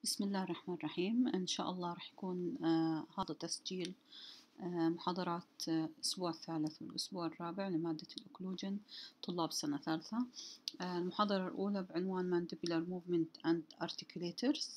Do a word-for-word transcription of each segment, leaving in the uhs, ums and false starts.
بسم الله الرحمن الرحيم. إن شاء الله رح يكون آه هذا تسجيل آه محاضرات آه الأسبوع الثالث والأسبوع الرابع لمادة الأوكلوجن طلاب سنة ثالثة. آه المحاضرة الأولى بعنوان Mandibular Movement and Articulators.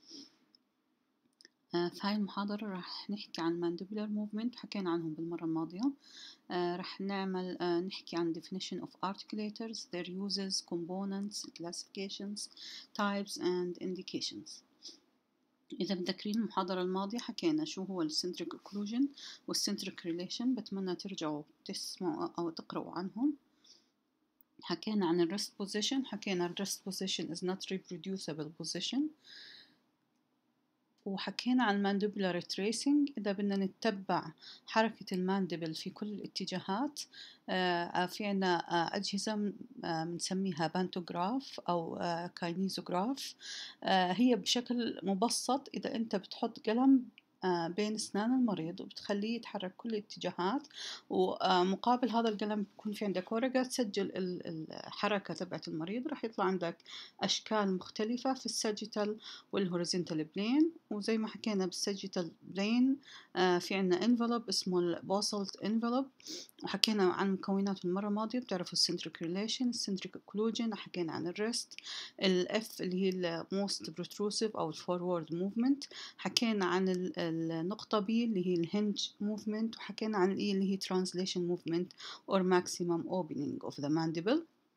آه في هاي المحاضرة رح نحكي عن Mandibular Movement، حكينا عنهم بالمرة الماضية. آه رح نعمل آه نحكي عن definition of articulators, their uses, components, classifications, types and indications. إذا متذكرين المحاضرة الماضية حكينا شو هو السنتريك occlusion والسنتريك ريليشن، بتمنى ترجعوا تسمعوا أو تقرأوا عنهم. حكينا عن الريست position، حكينا الريست position is not reproducible position، وحكينا عن mandibular tracing. إذا بدنا نتبع حركة الماندبل في كل الاتجاهات آه في عنا آه أجهزة بنسميها بانتوغراف أو آه كاينيزوغراف. آه هي بشكل مبسط إذا أنت بتحط قلم آه بين أسنان المريض وبتخليه يتحرك كل الاتجاهات، ومقابل هذا القلم بيكون في عندك ورقة تسجل الحركة تبعت المريض. راح يطلع عندك أشكال مختلفة في الساجيتال والهوريزونتال بلين. وزي ما حكينا بالساجيتال بلين آه في عنا envelope اسمه البوسلت envelope، وحكينا عن مكوناته المرة الماضية. بتعرفوا السنتريك ريليشن، السنتريك occlusion، حكينا عن الريست، الاف اللي هي الموست protrusive أو الفورورد موفمنت، حكينا عن النقطة بي اللي هي الهنج موفمنت، وحكينا عن الاي اللي هي translation movement or maximum opening of the mandible.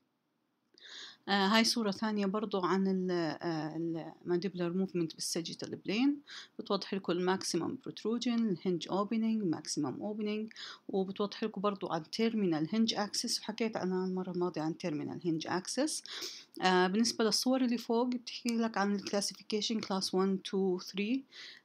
آه هاي صورة ثانية برضو عن المانديبولار موفمنت بالساجيتال بلين، بتوضح لكم الماكسيمم بروتروجن، الهنج اوبننج، ماكسيمم اوبننج، وبتوضح لكم برضو عن تيرمينال هنج اكسس، وحكيت أنا المرة الماضية عن تيرمينال هنج اكسس. آه بالنسبة للصور اللي فوق بتحكي لك عن الكلاسيفيكيشن كلاس واحد اثنين ثلاثة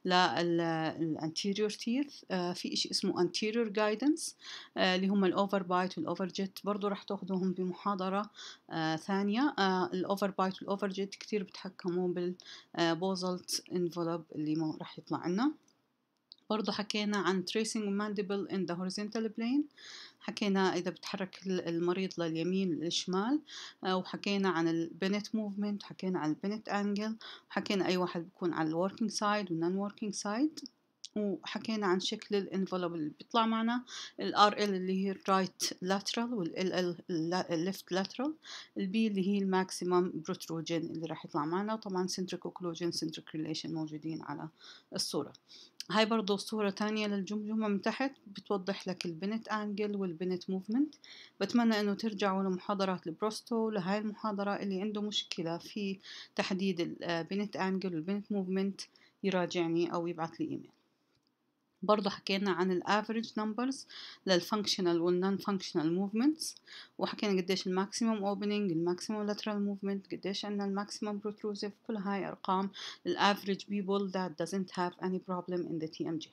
للانتيريور تيث. آه في إشي اسمه anterior guidance آه اللي هم الأوفر بايت والأوفر جيت، برضو رح تاخدوهم بمحاضرة آه ثانية. آه الأوفر بايت والأوفر جيت كتير بتحكموا بالبوزلت انفلوب اللي ما رح يطلع لنا. برضو حكينا عن tracing mandible in the horizontal plane، حكينا إذا بتحرك المريض لليمين للشمال، وحكينا عن البنت موفمنت، حكينا عن البنت أنجل، وحكينا أي واحد بيكون على الوركينج سايد والنون وركينج سايد، وحكينا عن شكل الانفلوب اللي بيطلع معنا، ال آر إل اللي هي الرايت لاترال وال إل إل الليفت لاترال، البي اللي هي الماكسيمم بروتروجن اللي راح يطلع معنا، وطبعا سنتريك اوكلوجن سنتريك ريليشن موجودين على الصورة. هاي برضو صورة تانية للجمجمة من تحت بتوضح لك البنت أنجل والبنت موفمنت. بتمنى أنه ترجعوا لمحاضرات البروستو لهاي المحاضرة. اللي عنده مشكلة في تحديد البنت أنجل والبنت موفمنت يراجعني أو يبعث لي إيميل. برضو حكينا عن الافريج نمبرز للفانكشنال والنون فانكشنال موفمنتس، وحكينا قديش الماكسيمم اوبننج، الماكسيمم لاترال موفمنت، قديش عندنا الماكسيمم بروتروسيف. كل هاي ارقام الافريج people that doesn't have any problem in the تي إم جي.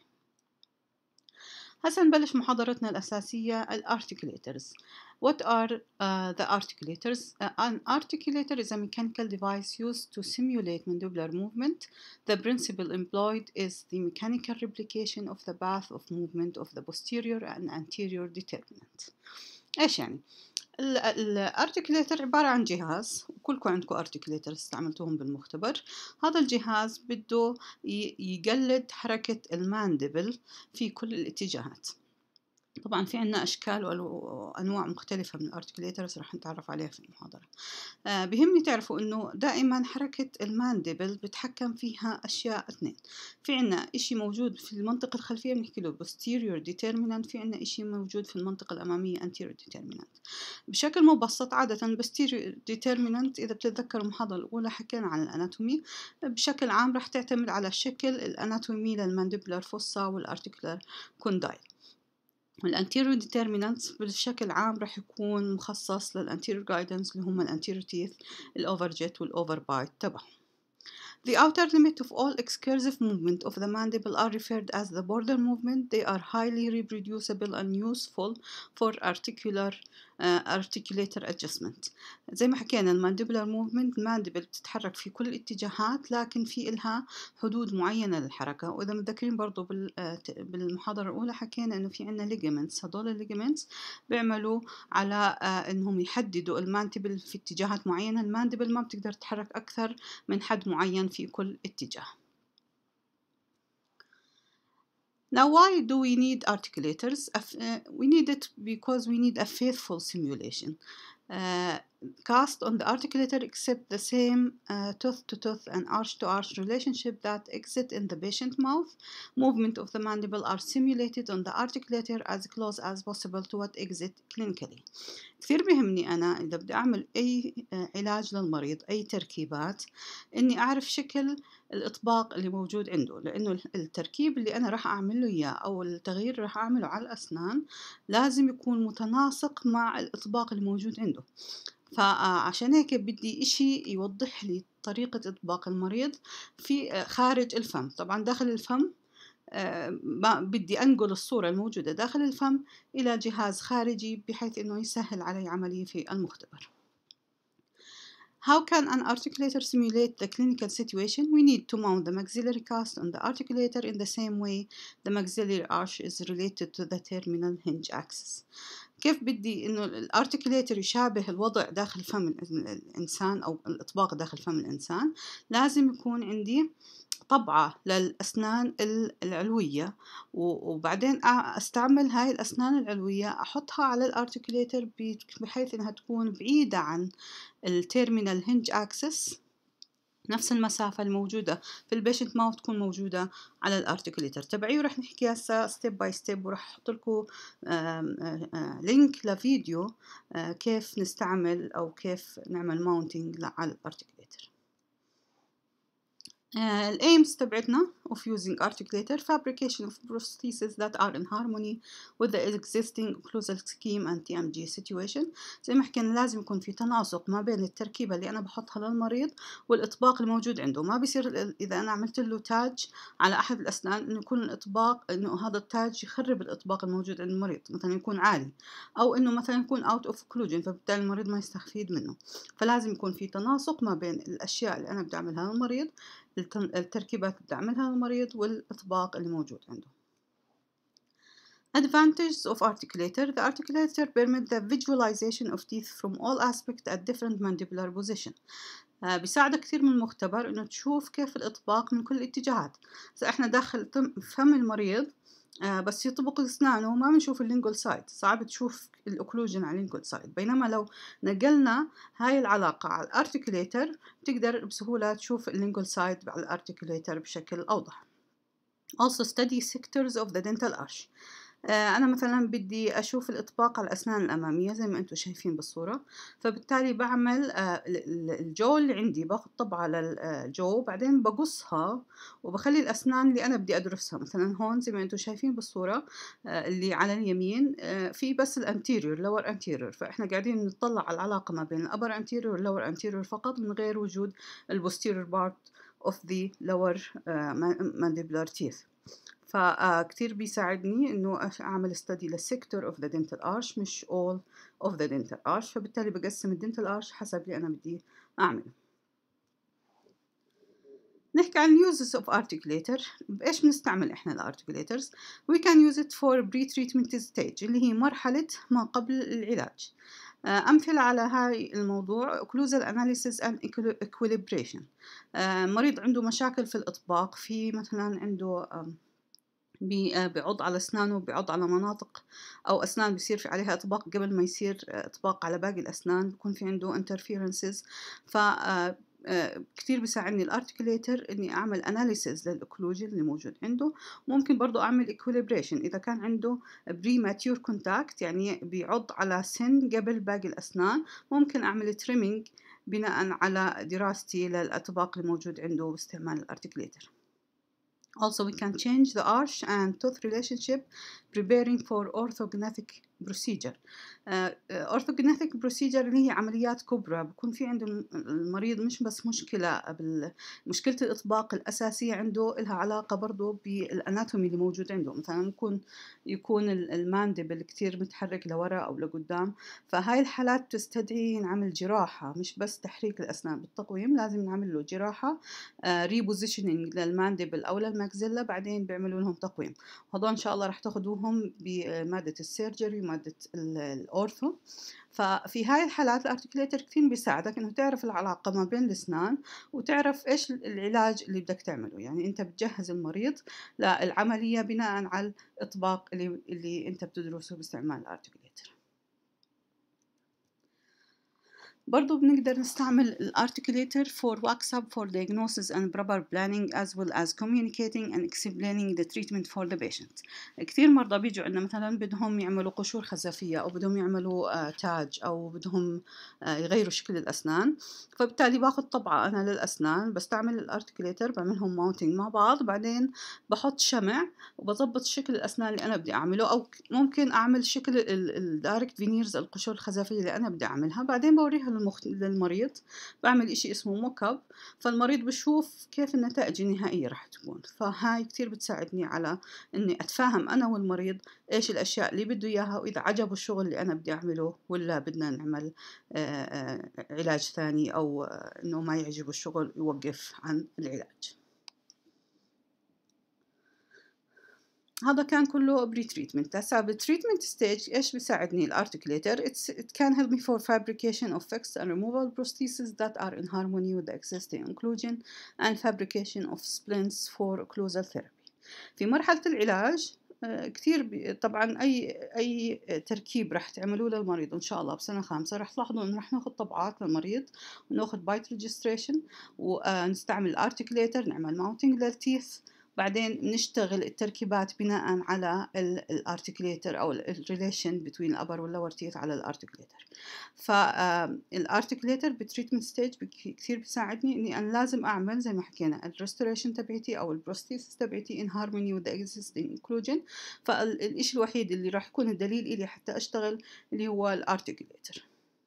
هسا نبلش محاضرتنا الأساسية الارتيكوليترز. What are uh, the articulators? Uh, an articulator is a mechanical device used to simulate mandibular movement. The principle employed is the mechanical replication of the path of movement of the posterior and anterior determinant. إيش يعني؟ الارتيكوليتر عبارة عن جهاز، وكلكم عندكم ارتيكوليتر استعملتوهم بالمختبر. هذا الجهاز بده يقلد حركة الماندبل في كل الاتجاهات. طبعا في عنا أشكال وأنواع مختلفة من الارتيكوليترز رح نتعرف عليها في المحاضرة. آه بهمني تعرفوا إنه دائما حركة الماندبل بتحكم فيها أشياء اثنين. في عنا إشي موجود في المنطقة الخلفية بنحكي له posterior determinant، في عنا إشي موجود في المنطقة الأمامية anterior determinant. بشكل مبسط عادة posterior determinant إذا بتتذكروا المحاضرة الأولى حكينا عن الأناتومي. بشكل عام رح تعتمد على الشكل الأناتومي للمانديبولار فوسا والارتيكولار كوندايل. والانتيريور ديترمينانتس بشكل عام رح يكون مخصص للانتيريور جايدنس اللي هم الانتيريور تيث، الاوفر جيت والاوفر بايت تبعهم. The outer limit of all excursive movement of the mandible are referred as the border movement. They are highly reproducible and useful for articular articulator adjustment. زي ما حكينا المانديبولار موفمنت المانديبل بتتحرك في كل الاتجاهات، لكن في إلها حدود معينة للحركة. وإذا متذكرين برضو بالمحاضرة الأولى حكينا إنه في عنا ligaments، هدول الليجمنتس بيعملوا على إنهم يحددوا المانديبل في اتجاهات معينة. المانديبل ما بتقدر تتحرك أكثر من حد معين في كل اتجاه. Now, why do we need articulators? Uh, we need it because we need a faithful simulation. Uh, cast on the articulator accept the same uh, tooth-to-tooth and arch-to-arch relationship that exist in the patient mouth. Movement of the mandible are simulated on the articulator as close as possible to what exist clinically. كثير بيهمني أنا إذا بدي أعمل أي علاج للمريض، أي تركيبات، إني أعرف شكل الإطباق اللي موجود عنده، لأنه التركيب اللي أنا راح أعمل له إياه أو التغيير اللي راح أعمله على الأسنان لازم يكون متناسق مع الإطباق اللي موجود عنده. فعشان هيك بدي إشي يوضح لي طريقة إطباق المريض في خارج الفم. طبعا داخل الفم أه بدي أنقل الصورة الموجودة داخل الفم إلى جهاز خارجي بحيث إنه يسهل علي عملية في المختبر. How can an articulator simulate the clinical situation? We need to mount the maxillary cast on the articulator in the same way the maxillary arch is related to the terminal hinge axis. كيف بدي إنه الارتكليتر يشابه الوضع داخل فم الإنسان أو الإطباق داخل فم الإنسان؟ لازم يكون عندي طبعة للأسنان العلوية، وبعدين أستعمل هاي الأسنان العلوية أحطها على الارتكليتر بحيث إنها تكون بعيدة عن التيرمينال هنج أكسس، نفس المسافة الموجودة في البيشنت ماوث تكون موجودة على الارتكليتر تبعي. ورح نحكي هسه ستيب باي ستيب، ورح أحط لكم لينك لفيديو كيف نستعمل أو كيف نعمل ماونتينج على الارتكليتر. Uh, الaims تبعتنا of using articulator: fabrication of prostheses that are in harmony with the existing occlusal scheme and T M G situation. زي ما حكينا لازم يكون في تناسق ما بين التركيبة اللي أنا بحطها للمريض والإطباق الموجود عنده. ما بيصير إذا أنا عملت له تاج على أحد الأسنان إنه يكون الإطباق إنه هذا التاج يخرب الإطباق الموجود عند المريض، مثلا يكون عالي، أو إنه مثلا يكون out of occlusion فبالتالي المريض ما يستفيد منه. فلازم يكون في تناسق ما بين الأشياء اللي أنا بدي أعملها للمريض، التركيبات اللي بدي أعملها للمريض، والإطباق اللي موجود عنده. Advantages of articulator: the articulator permit the visualization of teeth from all aspects at different mandibular position. uh, بيساعدك كثير من المختبر إنه تشوف كيف الإطباق من كل الاتجاهات. إذا إحنا داخل فم المريض آه بس يطبق أسنانه ما بنشوف اللينجول سايد، صعب تشوف الأوكلوجن على اللينجول سايد، بينما لو نقلنا هاي العلاقة على الارتكليتر بتقدر بسهولة تشوف اللينجول سايد على الارتكليتر بشكل أوضح. Also study sectors of the dental arch. أنا مثلا بدي أشوف الإطباق على الأسنان الأمامية زي ما أنتم شايفين بالصورة، فبالتالي بعمل الجو اللي عندي باخد طبعة للجو بعدين بقصها وبخلي الأسنان اللي أنا بدي أدرسها. مثلا هون زي ما أنتم شايفين بالصورة اللي على اليمين في بس الانتيريور lower anterior، فإحنا قاعدين نطلع على العلاقة ما بين الأبر anterior والlower anterior فقط من غير وجود البوستيريور part of the lower mandibular teeth. فكتير بيساعدني إنه أعمل study للسيكتور of the dental arch مش all of the dental arch، فبالتالي بقسم الدنتال arch حسب اللي أنا بدي أعمله. نحكي عن uses of articulator. بإيش بنستعمل إحنا الارتكليترز؟ we can use it for pre-treatment stage اللي هي مرحلة ما قبل العلاج. أمثلة على هاي الموضوع: occlusal analysis and equilibration. مريض عنده مشاكل في الإطباق، في مثلا عنده بيعض على أسنانه، بيعض على مناطق أو أسنان بيصير في عليها إطباق قبل ما يصير إطباق على باقي الأسنان، بيكون في عنده interferences. ف كتير بيساعدني الارتكليتر إني أعمل analysis للأوكلوجن اللي موجود عنده. ممكن برضو أعمل equilibration إذا كان عنده premature contact يعني بيعض على سن قبل باقي الأسنان، ممكن أعمل trimming بناء على دراستي للأطباق اللي موجود عنده باستعمال الارتكليتر. Also, we can change the arch and tooth relationship, preparing for orthognathic بروسيجر. اورثوجنيثيك بروسيجر اللي هي عمليات كبرى، بكون في عنده المريض مش بس مشكلة مشكلة الإطباق الأساسية عنده لها علاقة برضه بالأناتومي اللي موجود عنده. مثلا يكون يكون الماندبل كتير متحرك لورا أو لقدام، فهاي الحالات تستدعي نعمل جراحة، مش بس تحريك الأسنان. بالتقويم لازم نعمل له جراحة ريبوزيشنينج للماندبل أو للماكسيلا، بعدين بيعملوا لهم تقويم. هذول إن شاء الله رح تاخدوهم بمادة السيرجري ومادة الأورثو. ففي هاي الحالات الارتكليتر كثير بيساعدك انه تعرف العلاقة ما بين الاسنان وتعرف ايش العلاج اللي بدك تعمله. يعني انت بتجهز المريض للعملية بناء على الاطباق اللي, اللي انت بتدرسه باستعمال الارتكليتر. برضو بنقدر نستعمل الارتكليتر for workup for diagnosis and proper planning as well as communicating and explaining the treatment for the patient. كثير مرضى بيجوا عندنا مثلا بدهم يعملوا قشور خزفية أو بدهم يعملوا تاج أو بدهم يغيروا شكل الأسنان، فبالتالي باخذ طبعة أنا للأسنان، بستعمل الارتكليتر، بعملهم ماونتينج مع بعض، بعدين بحط شمع وبضبط شكل الأسنان اللي أنا بدي أعمله، أو ممكن أعمل شكل الدايركت فينيرز القشور الخزفية اللي أنا بدي أعملها، بعدين بوريها للمريض، بعمل إشي اسمه موك اب، فالمريض بشوف كيف النتائج النهائية راح تكون. فهاي كتير بتساعدني على إني أتفاهم أنا والمريض إيش الأشياء اللي بده إياها، وإذا عجبه الشغل اللي أنا بدي أعمله ولا بدنا نعمل آآ آآ علاج ثاني، أو إنه ما يعجبه الشغل يوقف عن العلاج. هذا كان كله بري تريتمنت. هسا بالتريتمنت ستيج ايش بيساعدني الارتكليتر؟ it can help me for fabrication of fixed and removable prostheses that are in harmony with the existing occlusion and fabrication of splints for occlusal therapy. في مرحلة العلاج كثير طبعا اي اي تركيب راح تعملوه للمريض ان شاء الله بسنه خامسه راح تلاحظوا انه راح ناخذ طبعات للمريض وناخذ بايت ريجستريشن ونستعمل الارتكليتر، نعمل ماونتنج للتيث، بعدين نشتغل التركيبات بناء على الارتكليتر او الريليشن بين الابر واللور تيث على الارتكليتر. فالارتكليتر بالتريتمنت ستيج كثير بيساعدني اني انا لازم اعمل زي ما حكينا الريستوريشن تبعتي او البروستيسيس تبعتي ان هارموني وذ اكزيستنج انكلوجن. فالشيء الوحيد اللي راح يكون الدليل الي حتى اشتغل اللي هو الارتكليتر.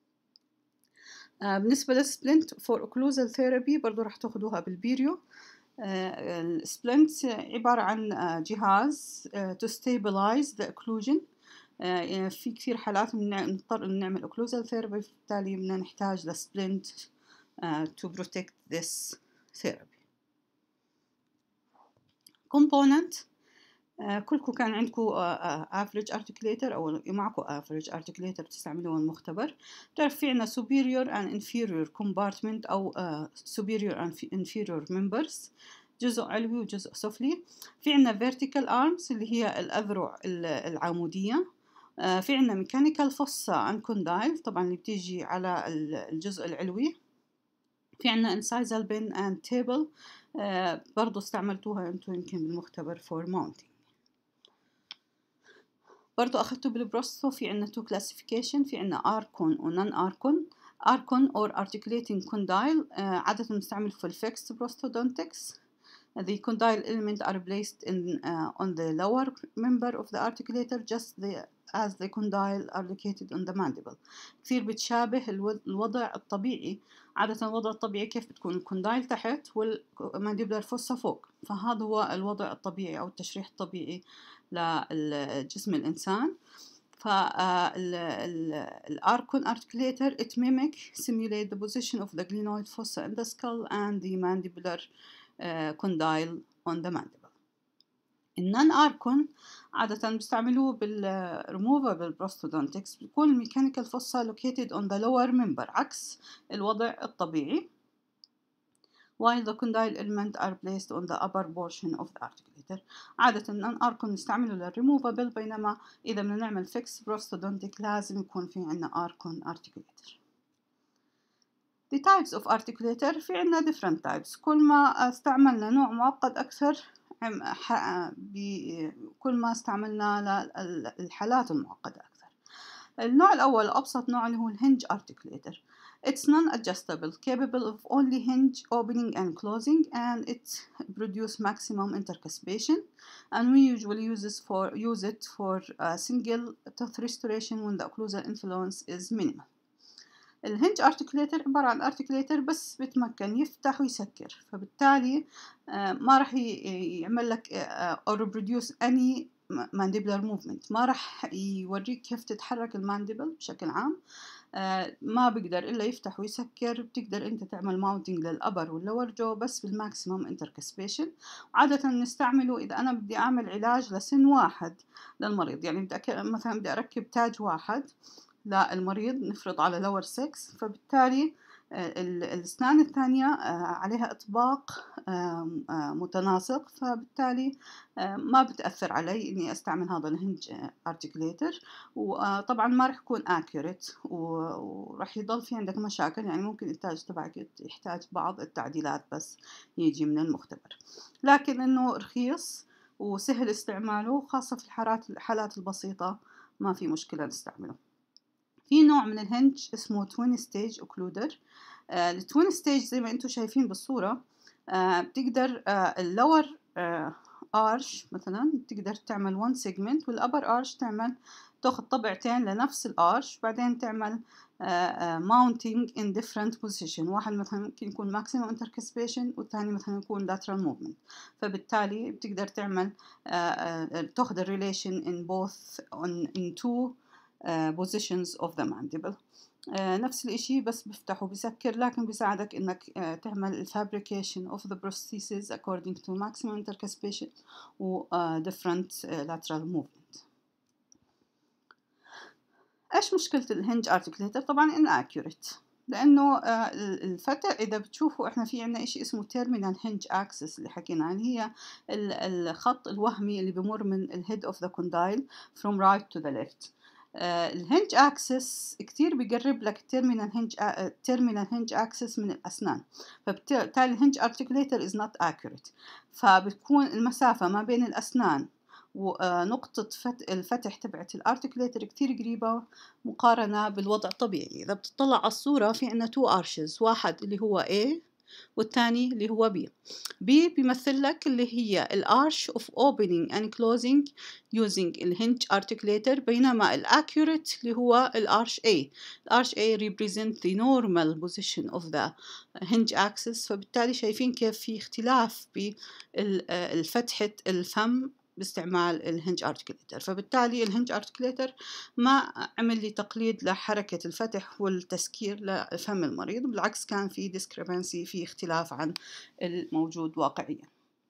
بالنسبه للسبلنت فور اوكلوزال ثيرابي برضو راح تاخذوها بالبيريو. السبلنت عبارة عن جهاز to stabilize the occlusion. في كثير حالات نضطر نعمل occlusal therapy، بالتالي بدنا نحتاج لسبلنت to protect this therapy. component كلكم كان عندكم average articulator أو معكم average articulator بتستعملوه المختبر. بتعرف في عنا superior and inferior compartment أو superior and inferior members، جزء علوي وجزء سفلي. في عنا vertical arms اللي هي الأذرع العمودية. في عنا mechanical fossa and condyle طبعا اللي بتيجي على الجزء العلوي. في عنا incisal bin and table برضو استعملتوها انتو يمكن بالمختبر for mounting. برضو أخذته بالبروستو. في عنا two classification، في عنا archon و non archon. archon or articulating condyle عادة نستعمل في الفيكس prosthodontics. The condyle elements are placed in uh, on the lower member of the articulator just the, as the condyle are located on the mandible. كثير بتشابه الوضع الطبيعي. عادة الوضع الطبيعي كيف بتكون الكوندايل تحت والمانديبلر فوسا فوق، فهذا هو الوضع الطبيعي أو التشريح الطبيعي لجسم الإنسان. فالاركون articulator it mimic simulate the position of the glenoid fossa in the skull and the mandibular uh, condyle on the mandible. النون اركون عادة بيستعملوه بالremovable prosthodontics، بيكون الميكانيكال fossa located on the lower member عكس الوضع الطبيعي، while the condyle elements are placed on the upper portion of the articulator. عادة النون اركون نستعمله للremovable، بينما إذا بدنا نعمل fixed prosthodontic لازم يكون في عنا archon articulator. The types of articulator في عنا different types. كل ما استعملنا نوع معقد أكثر كل ما استعملنا للحالات المعقدة أكثر. النوع الأول أبسط نوع اللي هو الهنج articulator. It's non-adjustable, capable of only hinge opening and closing, and it produces maximum intercuspation. And we usually use this for use it for uh, single tooth restoration when the occlusal influence is minimal. الهنج articulator عبارة عن articulator بس بيتمكن يفتح ويسكر، فبالتالي ما راح يعمل لك or reproduce any mandibular movement، ما راح يوريك كيف تتحرك المانديبل بشكل عام. ما بيقدر إلا يفتح ويسكر. بتقدر أنت تعمل ماونتينج للأبر واللور جو بس بالماكسيموم انتركسبيشن. عادة نستعمله إذا أنا بدي أعمل علاج لسن واحد للمريض، يعني بدي مثلا بدي أركب تاج واحد للمريض نفرض على lower six، فبالتالي الأسنان الثانية عليها إطباق متناسق، فبالتالي ما بتأثر علي إني أستعمل هذا الهنج articulator. وطبعا ما رح يكون accurate ورح يضل في عندك مشاكل، يعني ممكن التاج تبعك يحتاج بعض التعديلات بس يجي من المختبر، لكن إنه رخيص وسهل استعماله خاصة في الحالات الحالات البسيطة ما في مشكلة نستعمله. في نوع من الهنج اسمه twin stage occluder. آه التوين ستيج زي ما انتم شايفين بالصورة، آه بتقدر آه اللور آه arch مثلا تقدر تعمل one segment، والupper arch تعمل تاخذ طبعتين لنفس الارش، بعدين تعمل آه آه mounting in different position. واحد مثلا ممكن يكون maximum intercuspation والثاني مثلا يكون lateral movement، فبالتالي بتقدر تعمل آه آه تاخذ الريليشن in both on in two Uh, positions of the mandible. uh, نفس الاشي بس بفتح وبسكر، لكن بيساعدك انك uh, تعمل fabrication of the prosthesis according to maximum intercuspation و uh, different uh, lateral movement. ايش مشكلة الهنج articulator؟ طبعا inaccurate، لانه uh, الفتح اذا بتشوفوا احنا في عنا اشي اسمه terminal hinge axis اللي حكينا عنه، هي الخط الوهمي اللي بمر من ال head of the condyle from right to the left. الهنج اكسس كتير بيقرب لك التيرمينال هنج التيرمينال هنج اكسس من الاسنان، فبالتالي الهنج ارتكليتر از نوت اكيوريت، فبتكون المسافه ما بين الاسنان ونقطة الفتح تبعت الارتكليتر كتير قريبة مقارنة بالوضع الطبيعي. إذا بتطلع على الصورة في عنا تو arches، واحد اللي هو A والثاني اللي هو B. B بيمثل لك اللي هي ال arch of opening and closing using ال hinge articulator، بينما ال accurate اللي هو ال arch A. ال arch A represent the normal position of the hinge axis، فبالتالي شايفين كيف في اختلاف بالفتحة الفم باستعمال الهنج ارتكليتر. فبالتالي الهنج ارتكليتر ما عمل لي تقليد لحركة الفتح والتسكير لفم المريض، بالعكس كان في discrepancy، في اختلاف عن الموجود واقعيا.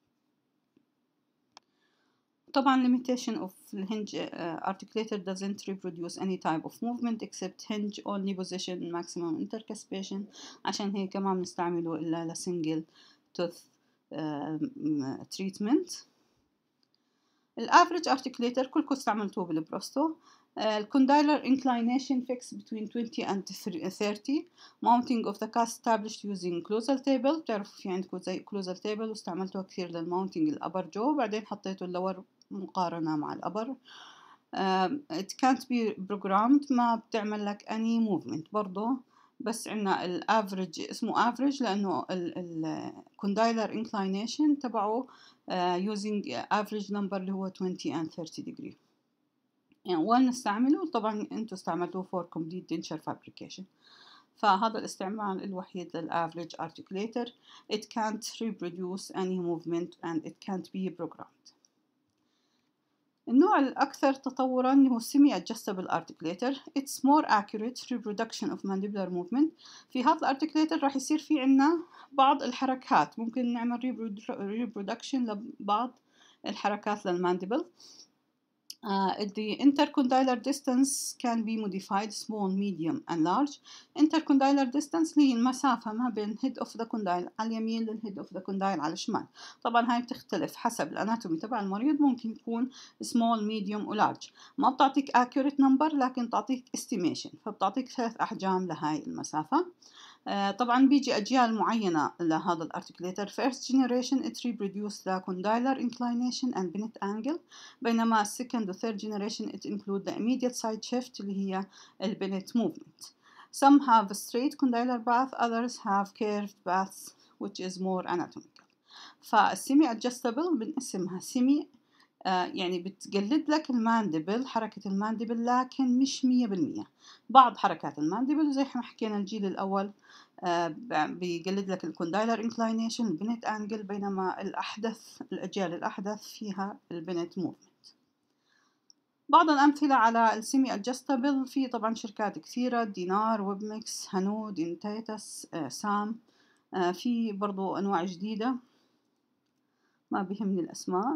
طبعا limitation of the hinge uh, articulator doesn't reproduce any type of movement except hinge only position maximum intercuspation، عشان هيك ما بنستعمله إلا لسنجل tooth uh, treatment. الافريج articulator كلكم استعملتوه بالبروستو. الكوندايلر inclination fixed between twenty and thirty. mounting of the cast established using occlusal table. بتعرفوا في عندكم زي occlusal table واستعملتوها كثير للماونتينج الأبر جو، بعدين حطيتوا اللور مقارنة مع الأبر. uh, it can't be programmed، ما بتعمل لك any movement برضو، بس عنا الافريج اسمه افريج لأنه الكوندايلر inclination تبعه Uh, using average number اللي هو twenty and thirty degree. يعني وين نستعمله؟ طبعا انتو استعملتوه for complete denture fabrication، فهذا الاستعمال الوحيد للaverage articulator. It can't reproduce any movement and it can't be programmed. النوع الأكثر تطوراً هو semi adjustable articulator. It's more accurate reproduction of mandibular movement. في هذا الارتكليتر راح يصير في عنا بعض الحركات، ممكن نعمل reproduction لبعض الحركات للمانديبل. Uh, the intercondylar distance can be modified small, medium and large. intercondylar distance هي المسافة ما بين head of the condyle على اليمين لل head of the condyle على الشمال. طبعا هاي بتختلف حسب الاناتومي تبع المريض، ممكن يكون small, medium و large. ما بتعطيك accurate number لكن تعطيك estimation، فبتعطيك ثلاث أحجام لهاي المسافة. Uh, طبعا بيجي أجيال معينة لهذا الارتكليتر. first generation it reproduce the condylar inclination and bennett angle، بينما second و third generation it include the immediate side shift اللي هي ال bennett movement. Some have a straight condylar path, others have curved paths which is more anatomical. فالسيمي adjustable بنقسمها سيمي آه يعني بتقلد لك الماندبل، حركة الماندبل، لكن مش مية بالمية. بعض حركات الماندبل زي ما حكينا الجيل الأول آه بيقلد لك الكوندايلر انكلاينيشن، البنت انجل، بينما الأحدث الأجيال الأحدث فيها البنت موفمنت. بعض الأمثلة على السيمي أدجستبل في طبعا شركات كثيرة، دينار، ويب ميكس، هانو، دينتيتس، آه، سام. آه، في برضو أنواع جديدة ما بيهمني الأسماء.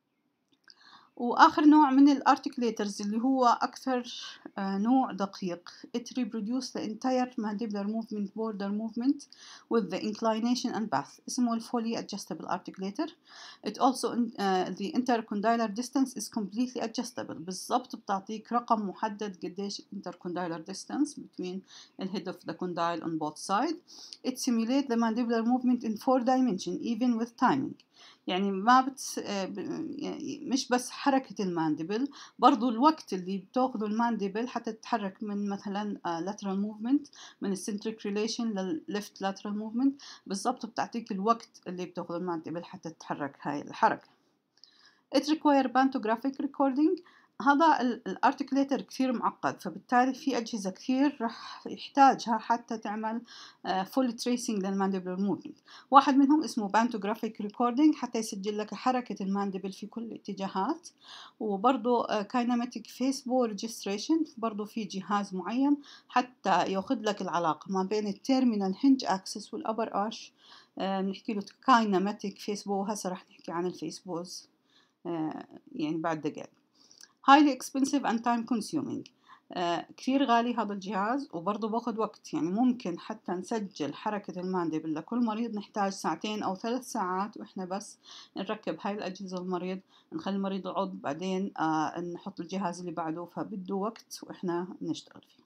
وآخر نوع من الارتكليترز اللي هو أكثر آه نوع دقيق. It reproduces the entire mandibular movement border movement with the inclination and path. اسمه fully adjustable articulator. It also uh, the intercondylar distance is completely adjustable. بالضبط بتعطيك رقم محدد قديش intercondylar distance between the head of the condyle on both sides. It simulates the mandibular movement in four dimensions even with timing. يعني ما بت يعني مش بس حركة الماندبل، برضو الوقت اللي بتاخذه الماندبل حتى تتحرك من مثلا lateral movement من السنتريك ريليشن للليفت lateral movement، بالضبط بتعطيك الوقت اللي بتاخذه الماندبل حتى تتحرك هاي الحركة. It require pantographic recording. هذا الارتكليتر كثير معقد، فبالتالي في أجهزة كثير رح يحتاجها حتى تعمل full tracing للماندبل موفمنت. واحد منهم اسمه pantographic recording حتى يسجل لك حركة الماندبل في كل الاتجاهات. وبرضه kinematic face bow registration، برضه في جهاز معين حتى يأخذ لك العلاقة ما بين التيرمينال hinge axis والأبر arch. بنحكي له kinematic face bow. هسه رح نحكي عن الفيس بوز يعني بعد دقائق. highly expensive and time consuming. آه كثير غالي هذا الجهاز وبرضه باخد وقت، يعني ممكن حتى نسجل حركة الماندبل لكل مريض نحتاج ساعتين أو ثلاث ساعات وإحنا بس نركب هاي الأجهزة المريض، نخلي المريض يقعد، بعدين آه نحط الجهاز اللي بعده، فبده وقت وإحنا نشتغل فيه.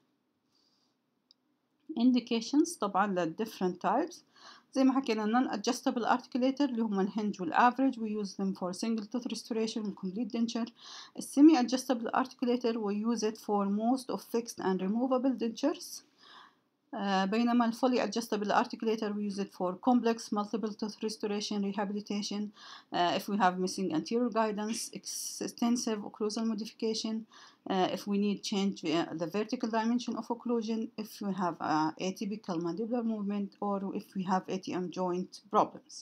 indications طبعا لل different types زي ما حكينا non adjustable articulator اللي هم الهنج والaverage we use them for single tooth restoration and complete denture. semi adjustable articulator we use it for most of fixed and removable dentures. Uh, بينما ال fully adjustable articulator we use it for complex multiple tooth restoration rehabilitation uh, if we have missing anterior guidance, extensive occlusal modification, uh, if we need change uh, the vertical dimension of occlusion, if we have uh, atypical mandibular movement, or if we have A T M joint problems.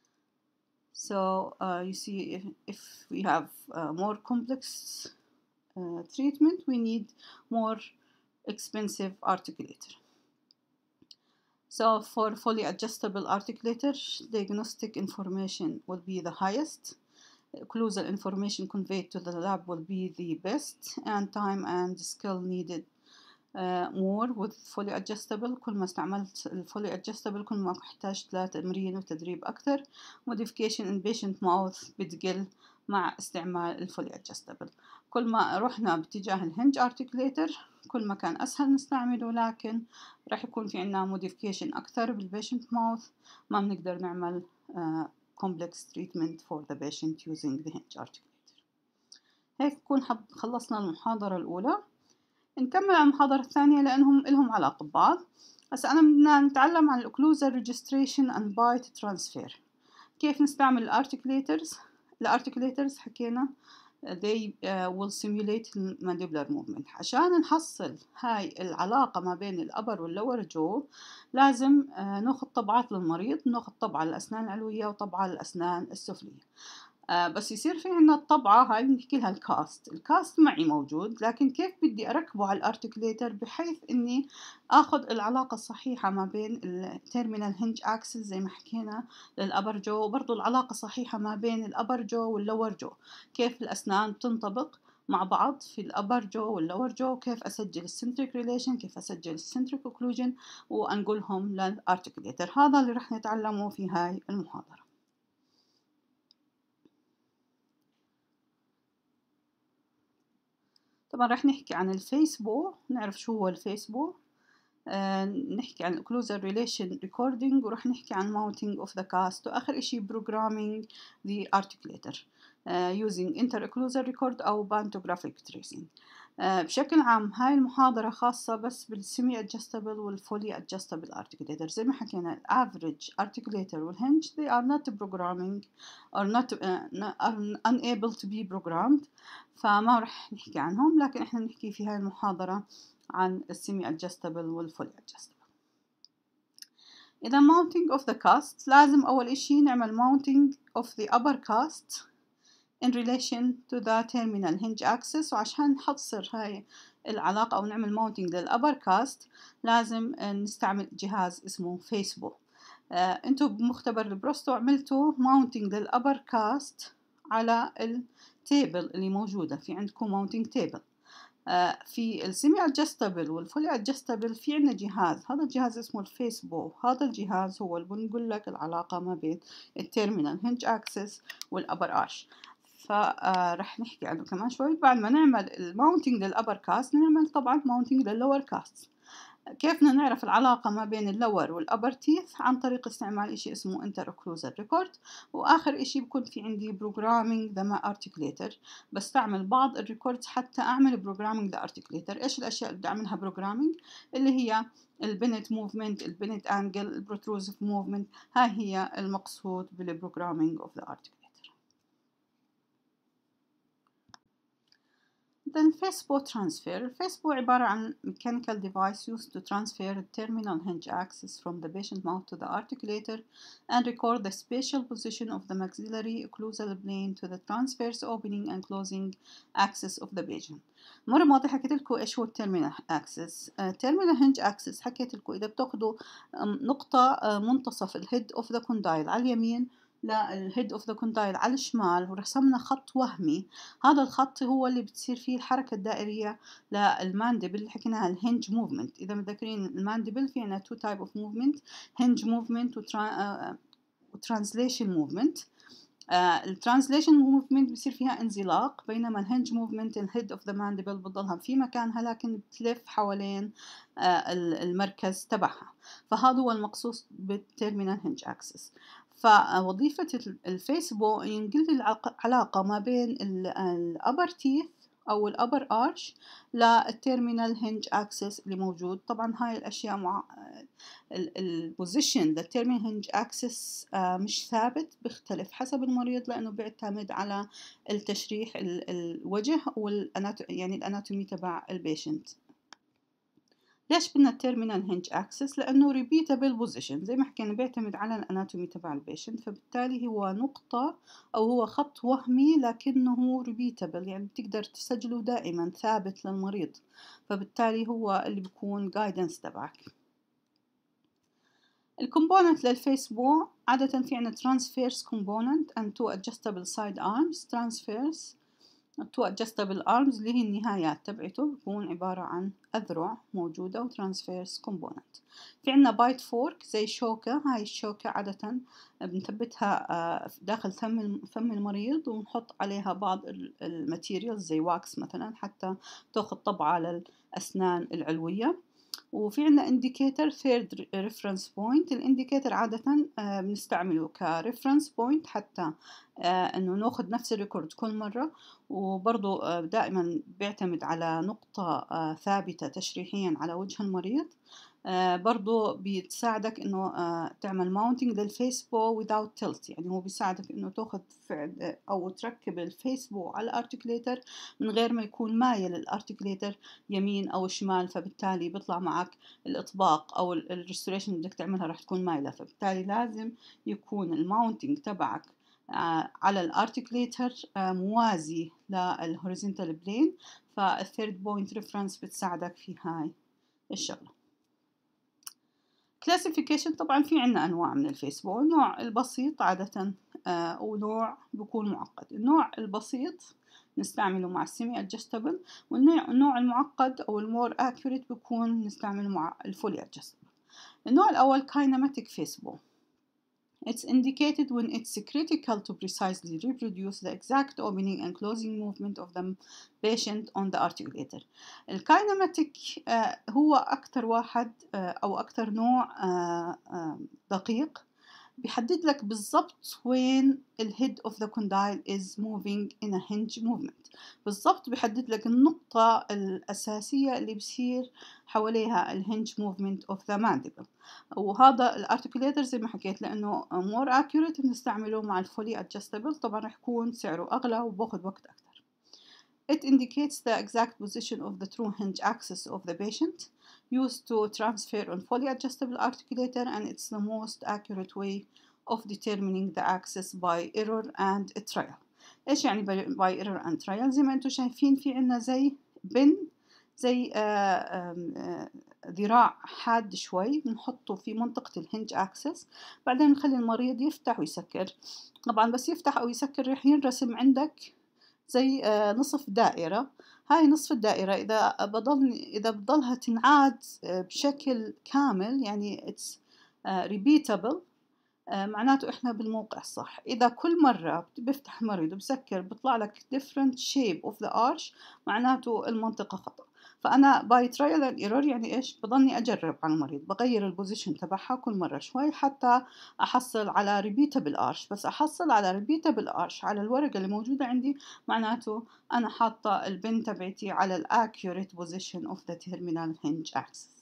So uh, you see if, if we have uh, more complex uh, treatment, we need more expensive articulator. So for fully adjustable articulator, diagnostic information will be the highest, occlusal information conveyed to the lab will be the best, and time and skill needed uh, more with fully adjustable. كل ما استعملت ال fully adjustable كل ما احتاجت لتمرين وتدريب أكتر. modification in patient mouth بتقل مع استعمال ال fully adjustable. كل ما رحنا باتجاه الهنج articulator كل ما كان أسهل نستعمله، لكن راح يكون في عنا modification أكثر بالpatient mouth، ما بنقدر نعمل uh, complex treatment for the patient using the hinge articulator. هيك نكون خلصنا المحاضرة الأولى. نكمل على المحاضرة الثانية لأنهم إلهم علاقة ببعض. هسا أنا بدنا نتعلم عن occlusal registration and bite transfer. كيف نستعمل الارتكليترز. الارتكليترز حكينا they uh, will simulate mandibular movement. عشان نحصل هاي العلاقة ما بين الأبر واللور جو لازم uh, ناخذ طبعات للمريض، ناخذ طبعة للأسنان العلوية وطبعة للأسنان السفلية. آه بس يصير في عنا الطبعة هاي بنحكي لها الكاست. الكاست معي موجود، لكن كيف بدي أركبه على الارتكليتر بحيث إني أخذ العلاقة الصحيحة ما بين التيرمينال هنج أكسس زي ما حكينا للأبر جو، وبرضو العلاقة الصحيحة ما بين الأبر جو واللور جو، كيف الأسنان بتنطبق مع بعض في الأبر جو واللور جو، كيف أسجل السنتريك ريليشن، كيف أسجل السنتريك اوكلوجن وأنقلهم للارتكليتر. هذا اللي رح نتعلمه في هاي المحاضرة. طبعا رح نحكي عن الفيس بو، نعرف شو هو الفيس بو، آه نحكي عن occlusal relation recording، ورح نحكي عن mounting of the cast، وآخر إشي programming the articulator uh, using interocclusal record أو pantographic tracing. آه، بشكل عام هاي المحاضرة خاصة بس بالسيمي adjustable والفولي adjustable articulator. زي ما حكينا ال average articulator والhinge they are not programming or not uh, are unable to be programmed، فما رح نحكي عنهم، لكن احنا نحكي في هاي المحاضرة عن السيمي adjustable والفولي adjustable. إذا mounting of the cast لازم أول إشي نعمل mounting of the upper cast in relation to the terminal hinge axis. وعشان نحصر هاي العلاقة أو نعمل mounting للأبر كاست لازم نستعمل جهاز اسمه فيسبو. آه انتو بمختبر البروستو عملتوا mounting للأبر كاست على التيبل اللي موجودة في عندكم mounting table. آه في السيمي adjustable والفولي adjustable في عنا جهاز، هذا الجهاز اسمه الفيسبو. هذا الجهاز هو اللي بنقول لك العلاقة ما بين التيرمينال hinge axis والأبر arch، فرح نحكي عنه كمان شوي. بعد ما نعمل الماونتينج للأبر كاست نعمل طبعا ماونتينج لللور كاست. كيف بدنا نعرف العلاقة ما بين اللور والأبر تيث؟ عن طريق استعمال إشي اسمه انتر occlusal record. وآخر إشي بكون في عندي programming the articulator، بستعمل بعض الريكوردز حتى أعمل programming the articulator. إيش الأشياء اللي بدي أعملها programming؟ اللي هي البنت موفمنت، البنت أنجل، البروتروزيف موفمنت، هاي هي المقصود بالprogramming of the articulator. Then Fespo transfer. الفيسبو عبارة عن mechanical device used to transfer the terminal hinge axis from the patient mouth to the articulator and record the spatial position of the maxillary occlusal plane to the transverse opening and closing axis of the patient. مرة ماضية حكيت لكم إيش هو التيرمينال axis. التيرمينال hinge axis حكيت لكم إذا بتاخدوا نقطة منتصف الهيد اوف ذا كوندايل على اليمين للهيد اوف ذا كوندايل على الشمال ورسمنا خط وهمي، هذا الخط هو اللي بتصير فيه الحركة الدائرية للماندبل اللي حكيناها الهنج موفمنت. إذا متذكرين الماندبل في عنا two type of movement، هنج موفمنت وترانسليشن موفمنت. الترانسليشن موفمنت بصير فيها انزلاق، بينما الهنج موفمنت الهيد اوف ذا ماندبل بتضلها في مكانها لكن بتلف حوالين uh, المركز تبعها، فهذا هو المقصود بالتيرمينال هنج اكسس. فوظيفة الفيسبو ينقل لي العلاقة ما بين الأبر تيث أو الأبر أرش للتيرمينال هنج أكسس اللي موجود. طبعا هاي الأشياء مع البوزيشن للتيرمينال هنج أكسس مش ثابت، بيختلف حسب المريض لأنه بيعتمد على التشريح الوجه والأناتو يعني الأناتومي تبع البيشنت. ليش بدنا التيرمينال هنج اكسس؟ لانه ريبيتابل بوزيشن زي ما حكينا بيعتمد على الاناتومي تبع البيشنت، فبالتالي هو نقطة او هو خط وهمي لكنه ريبيتابل يعني بتقدر تسجله دائما ثابت للمريض، فبالتالي هو اللي بيكون جايدنس تبعك. الكومبوننت للفيسبو عادة في عنا transverse component and two adjustable side arms. transverse two adjustable arms اللي هي النهايات تبعته بيكون عبارة عن أذرع موجودة و transverse component. في عنا بايت فورك زي شوكة، هاي الشوكة عادة بنثبتها داخل فم فم المريض ونحط عليها بعض الماتيريالز زي واكس مثلا حتى تاخذ طبعة على الأسنان العلوية. وفي عنا indicator third reference point. الانديكيتر عادة بنستعمله كريفرنس بوينت حتى انه ناخذ نفس الريكورد كل مرة، وبرضه دائما بيعتمد على نقطة ثابتة تشريحيا على وجه المريض. آه برضو بتساعدك انه آه تعمل ماونتنج للفيسبو without tilt، يعني هو بيساعدك انه تاخذ فعل او تركب الفيسبو على الارتكليتر من غير ما يكون مايل الارتكليتر يمين او شمال، فبالتالي بيطلع معك الاطباق او الريستوريشن اللي بدك تعملها راح تكون مايلة، فبالتالي لازم يكون الماونتنج تبعك آه على الارتكليتر آه موازي للهوريزونتال بلين. فالثيرد بوينت ريفرنس بتساعدك في هاي الشغلة. كلاسيفيكيشن طبعا في عنا أنواع من الفيسبو، النوع البسيط عادة آه ونوع بيكون معقد. النوع البسيط نستعمله مع السيمي أدجستبل، والنوع المعقد أو المور أكيوريت بيكون نستعمله مع الفولي أدجستبل. النوع الأول كاينماتيك فيسبو. It's indicated when it's critical to precisely reproduce the exact opening and closing movement of the patient on the articulator. الكاينماتيك هو أكتر واحد أو أكتر نوع دقيق بيحدد لك بالضبط وين ال head of the condyle is moving in a hinge movement. بالضبط بيحدد لك النقطة الأساسية اللي بصير حواليها ال hinge movement of the mandible. وهذا ال articulator زي ما حكيت لأنه more accurate بنستعمله مع ال fully adjustable، طبعا رح يكون سعره أغلى وباخد وقت أكتر. It indicates the exact position of the true hinge axis of the patient, used to transfer on fully adjustable articulator, and it's the most accurate way of determining the axis by error and trial. إيش يعني by error and trial؟ زي ما أنتم شايفين في عنا زي بن زي ذراع حاد شوي بنحطه في منطقة الهنج axis، بعدين نخلي المريض يفتح ويسكر. طبعا بس يفتح أو يسكر رح ينرسم عندك زي نصف دائرة. هاي نصف الدائرة إذا بضل إذا بضلها تنعاد بشكل كامل يعني it's repeatable، معناته إحنا بالموقع الصح. إذا كل مرة بفتح المريض وبسكر بيطلع لك different shape of the arch معناته المنطقة خطأ. فأنا by trial and error يعني إيش؟ بضلني أجرب على المريض، بغير البوزيشن تبعها كل مرة شوي حتى أحصل على repeatable arch. بس أحصل على repeatable arch على الورقة اللي موجودة عندي معناته أنا حاطة البن تبعتي على ال accurate position of the terminal hinge axis.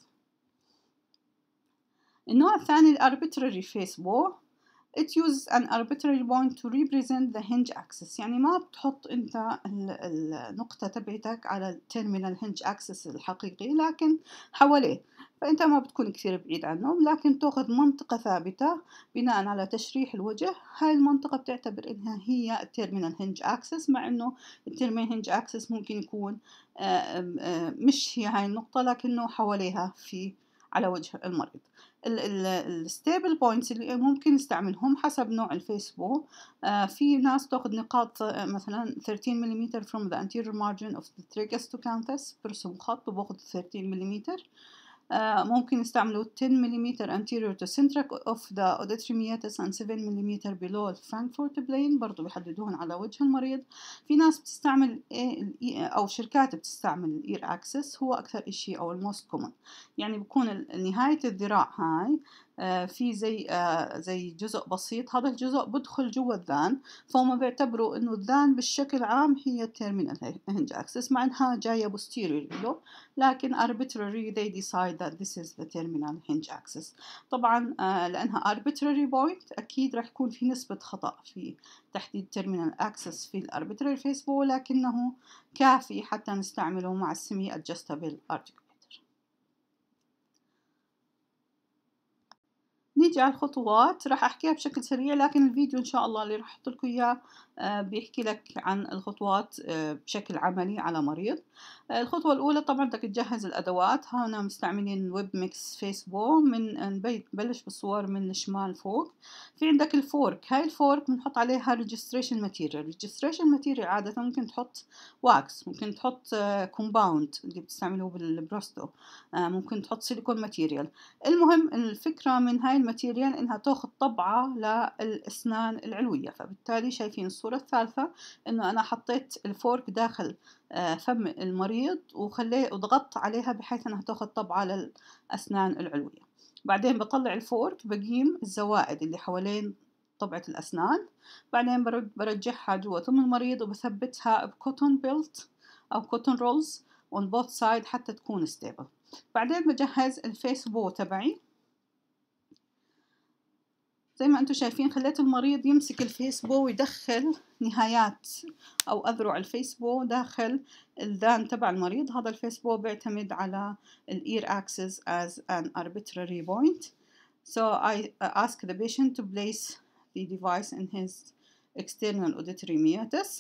النوع الثاني ال arbitrary face bow. It uses an arbitrary point to represent the hinge axis. يعني ما بتحط أنت النقطة تبعتك على ال terminal hinge axis الحقيقي لكن حواليه، فأنت ما بتكون كثير بعيد عنه، لكن تأخذ منطقة ثابتة بناء على تشريح الوجه. هاي المنطقة بتعتبر إنها هي ال terminal hinge axis، مع إنه ال terminal hinge axis ممكن يكون مش هي هاي النقطة لكنه حواليها في على وجه المريض. الستيبل بوينتس اللي ممكن نستعملهم حسب نوع الفيسبو. آه في ناس تاخذ نقاط مثلا ثلاثة عشر ملم from the anterior margin of the tragus to canthus، برسم خط وباخذ ثلاثة عشر ملم. آه ممكن يستعملوا عشرة ملم anterior to centric of the auditory meatus and سبعة ملم below the Frankfurt plane، برضو بيحددوهن على وجه المريض. في ناس بتستعمل أو شركات بتستعمل الإير أكسس، هو أكثر إشي أو الموست كومن. يعني بكون نهاية الذراع هاي آه في زي آه زي جزء بسيط، هذا الجزء بدخل جوا الذان، فهم بيعتبروا إنه الذان بالشكل عام هي terminal hinge axis مع إنها جاية posterior له، لكن arbitrary they decide that this is the terminal hinge axis. طبعا آه لأنها arbitrary point أكيد راح يكون في نسبة خطأ في تحديد terminal axis في arbitrary face bow، لكنه كافي حتى نستعمله مع semi adjustable articulator. نيجي على الخطوات، راح أحكيها بشكل سريع، لكن الفيديو إن شاء الله اللي راح أحط لكم إياه بيحكي لك عن الخطوات بشكل عملي على مريض. الخطوة الأولى طبعا بدك تجهز الأدوات. هنا مستعملين ويب ميكس فيس بو. من نبلش بالصور من الشمال فوق. في عندك الفورك، هاي الفورك بنحط عليها ريجستريشن ماتيريال. ريجستريشن ماتيريال عادة ممكن تحط واكس، ممكن تحط كومباوند اللي بتستعملوه بالبروستو، ممكن تحط سيليكون ماتيريال. المهم الفكرة من هاي الماتيريال إنها تأخذ طبعة للأسنان العلوية. فبالتالي شايفين الصورة الثالثة إنه أنا حطيت الفورك داخل فم المريض وخليه وضغطت عليها بحيث أنها تأخذ طبعة للأسنان العلوية. بعدين بطلع الفورك بقيم الزوائد اللي حوالين طبعة الأسنان، بعدين برجعها جوا فم المريض وبثبتها بكوتون بيلت أو كوتون رولز on both side حتى تكون stable. بعدين بجهز الفيس بو تبعي زي ما انتم شايفين. خليت المريض يمسك الفيس بو ويدخل نهايات او اذرع الفيس بو داخل الذان تبع المريض. هذا الفيس بو بيعتمد على الاير axis as an arbitrary point. So I ask the patient to place the device in his external auditory meatus.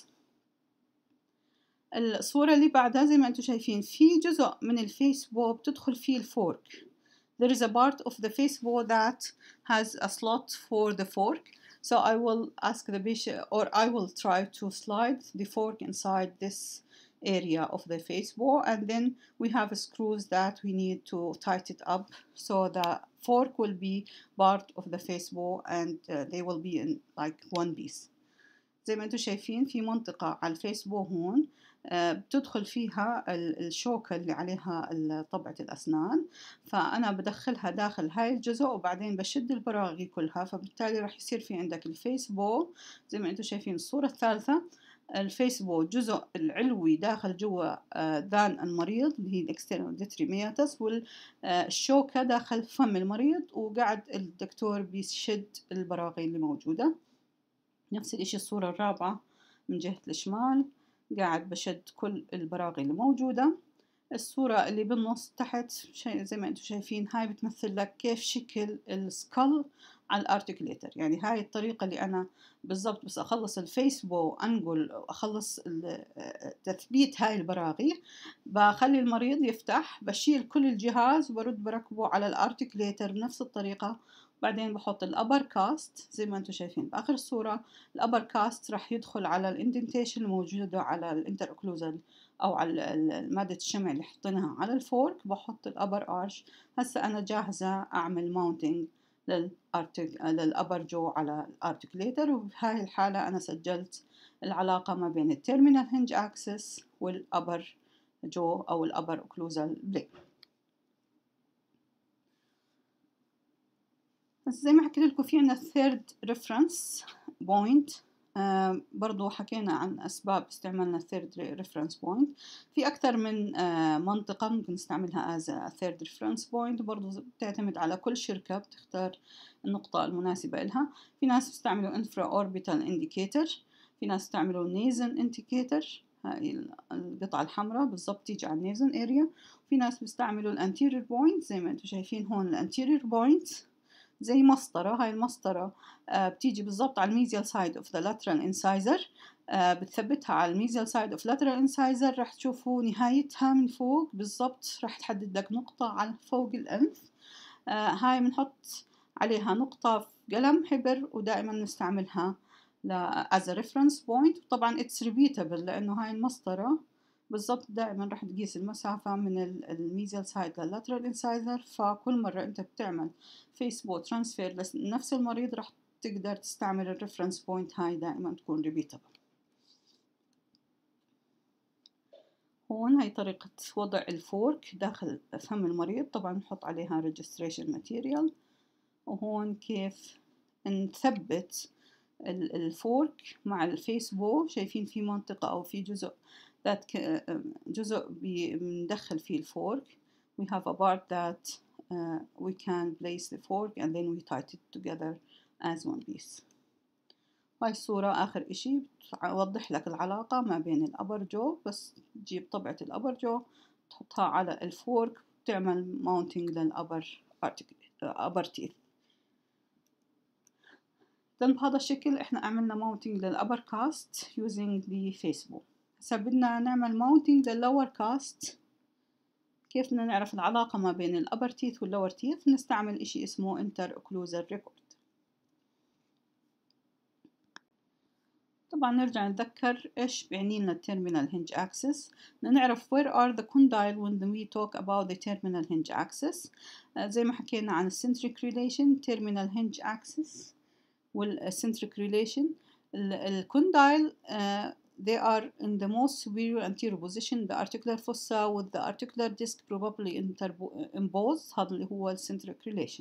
الصورة اللي بعدها زي ما انتم شايفين في جزء من الفيس بو بتدخل فيه الفورك. There is a part of the face bow that has a slot for the fork. So I will ask the patient, or I will try to slide the fork inside this area of the face bow, and then we have screws that we need to tighten it up so the fork will be part of the face bow and uh, they will be in like one piece. زي ما انتم شايفين في منطقة على الفيسبو هون آه، بتدخل فيها الشوكة اللي عليها طبعة الأسنان، فأنا بدخلها داخل هاي الجزء وبعدين بشد البراغي كلها، فبالتالي راح يصير في عندك الفيسبو زي ما انتم شايفين. الصورة الثالثة الفيسبو الجزء العلوي داخل جوا ذان المريض اللي هي الاكسترنال ديتريمياتس، والشوكة داخل فم المريض، وقاعد الدكتور بيشد البراغي اللي موجودة. نفس الاشي الصورة الرابعة من جهة الشمال، قاعد بشد كل البراغي اللي موجودة. الصورة اللي بالنص تحت زي ما انتم شايفين هاي بتمثل لك كيف شكل السكال على الارتكليتر. يعني هاي الطريقة اللي انا بالضبط بس اخلص الفيسبو انقل اخلص تثبيت هاي البراغي، بخلي المريض يفتح، بشيل كل الجهاز وبرد بركبه على الارتكليتر بنفس الطريقة. بعدين بحط الابر كاست زي ما انتم شايفين باخر الصورة. الابر كاست راح يدخل على الاندنتيشن الموجودة على الانتر اوكلوزال او على مادة الشمع اللي حطيناها على الفورك. بحط الابر ارش. هسا انا جاهزة اعمل ماونتنج للأرتك... للابر جو على الارتكليتر، وبهاي الحالة انا سجلت العلاقة ما بين التيرمينال هنج اكسس والابر جو او الابر اوكلوزال بليك. بس زي ما حكيت لكم في عنا الثيرد ريفرنس بوينت. آه برضو حكينا عن أسباب استعمالنا الثيرد ريفرنس بوينت. في أكثر من آه منطقة ممكن نستعملها as a third reference point، وبرضو بتعتمد على كل شركة بتختار النقطة المناسبة لها. في ناس بيستعملوا infra-orbital indicator، في ناس بيستعملوا nasal indicator، هاي القطعة الحمراء بالضبط تيجي على النيزن اريا. في ناس بيستعملوا الانتيريور بوينت زي ما انتم شايفين هون. الانتيريور بوينت زي مسطرة، هاي المسطرة آه بتيجي بالضبط على الميزيال سايد اوف ذا لاترال انسايزر، آه بتثبتها على الميزيال سايد اوف لاترال انسايزر. راح تشوفوا نهايتها من فوق بالضبط، راح تحدد لك نقطة على فوق الأنف. آه هاي بنحط عليها نقطة في قلم حبر، ودائما نستعملها as a reference point. طبعا it's repeatable لأنه هاي المسطرة بالضبط دائما راح تقيس المسافة من الميزيال سايد لللاترال انسايزر، فكل مرة انت بتعمل فيسبو ترانسفير لنفس المريض راح تقدر تستعمل الريفرنس بوينت هاي دائما تكون ريبيتابل. هون هاي طريقة وضع الفورك داخل فم المريض، طبعا نحط عليها registration material. وهون كيف نثبت الفورك مع الفيسبو. شايفين في منطقة أو في جزء that جزء بندخل فيه الفورك. we have a part that uh, we can place the fork and then we tie it together as one piece. هاي الصورة آخر إشي بتوضح لك العلاقة ما بين الأبر جو، بس تجيب طبعة الأبر جو تحطها على الفورك وتعمل ماونتينج للأبر أبر تيث. إذن بهذا الشكل إحنا عملنا ماونتينج للأبر كاست using the فيسبو. هسا بدنا نعمل ماونتينج لللور كاست. كيف بدنا نعرف العلاقة ما بين الأبر تيث واللور تيث؟ نستعمل إشي اسمه inter occlusal record. طبعا نرجع نتذكر إيش بيعني لنا terminal hinge axis. نعرف where are the condyle when we talk about the terminal hinge axis. آه زي ما حكينا عن centric relation terminal hinge axis والcentric relation. الcondyle uh, they are in the most superior anterior position, the articular fossa with the articular disc probably imposed. هذا اللي هو الcentric relation.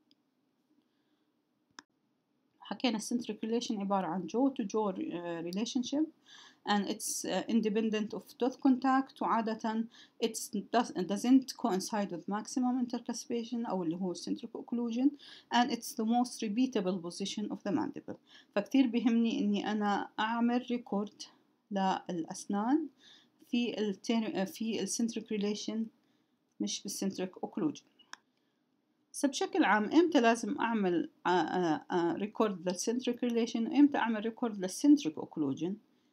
حكينا الcentric relation عبارة عن jaw to jaw relationship and it's uh, independent of tooth contact، وعادة it doesn't coincide with maximum intercuspation أو اللي هو centric occlusion and it's the most repeatable position of the mandible. فكتير بيهمني إني أنا أعمل ريكورد للأسنان في ال في الcentric relation مش بالcentric occlusion. بشكل عام إمتى لازم أعمل ريكورد للcentric relation وإمتى أعمل ريكورد للcentric occlusion؟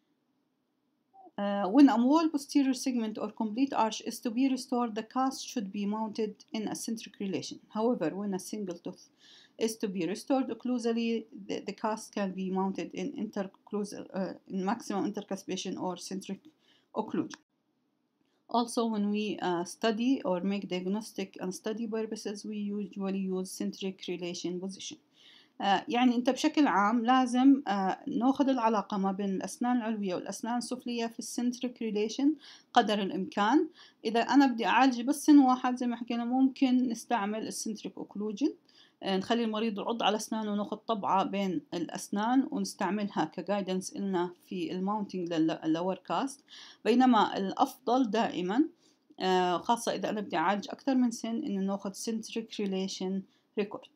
Uh, when a wall posterior segment or complete arch is to be restored, the cast should be mounted in a centric relation. However, when a single tooth is to be restored occlusally, the, the cast can be mounted in interocclusal, uh, in maximum intercuspation or centric occlusion. Also, when we uh, study or make diagnostic and study purposes, we usually use centric relation position. آه، يعني أنت بشكل عام لازم آه، ناخذ العلاقة ما بين الأسنان العلوية والأسنان السفلية في السنتريك ريليشن قدر الإمكان. إذا أنا بدي أعالج بس سن واحد زي ما حكينا ممكن نستعمل السنتريك أوكلوجن، نخلي المريض يعض على أسنانه وناخذ طبعة بين الأسنان ونستعملها كجايدنس إلنا في الماونتينج لللور كاست. بينما الأفضل دائما آه، خاصة إذا أنا بدي أعالج أكثر من سن إنه ناخذ centric relation record.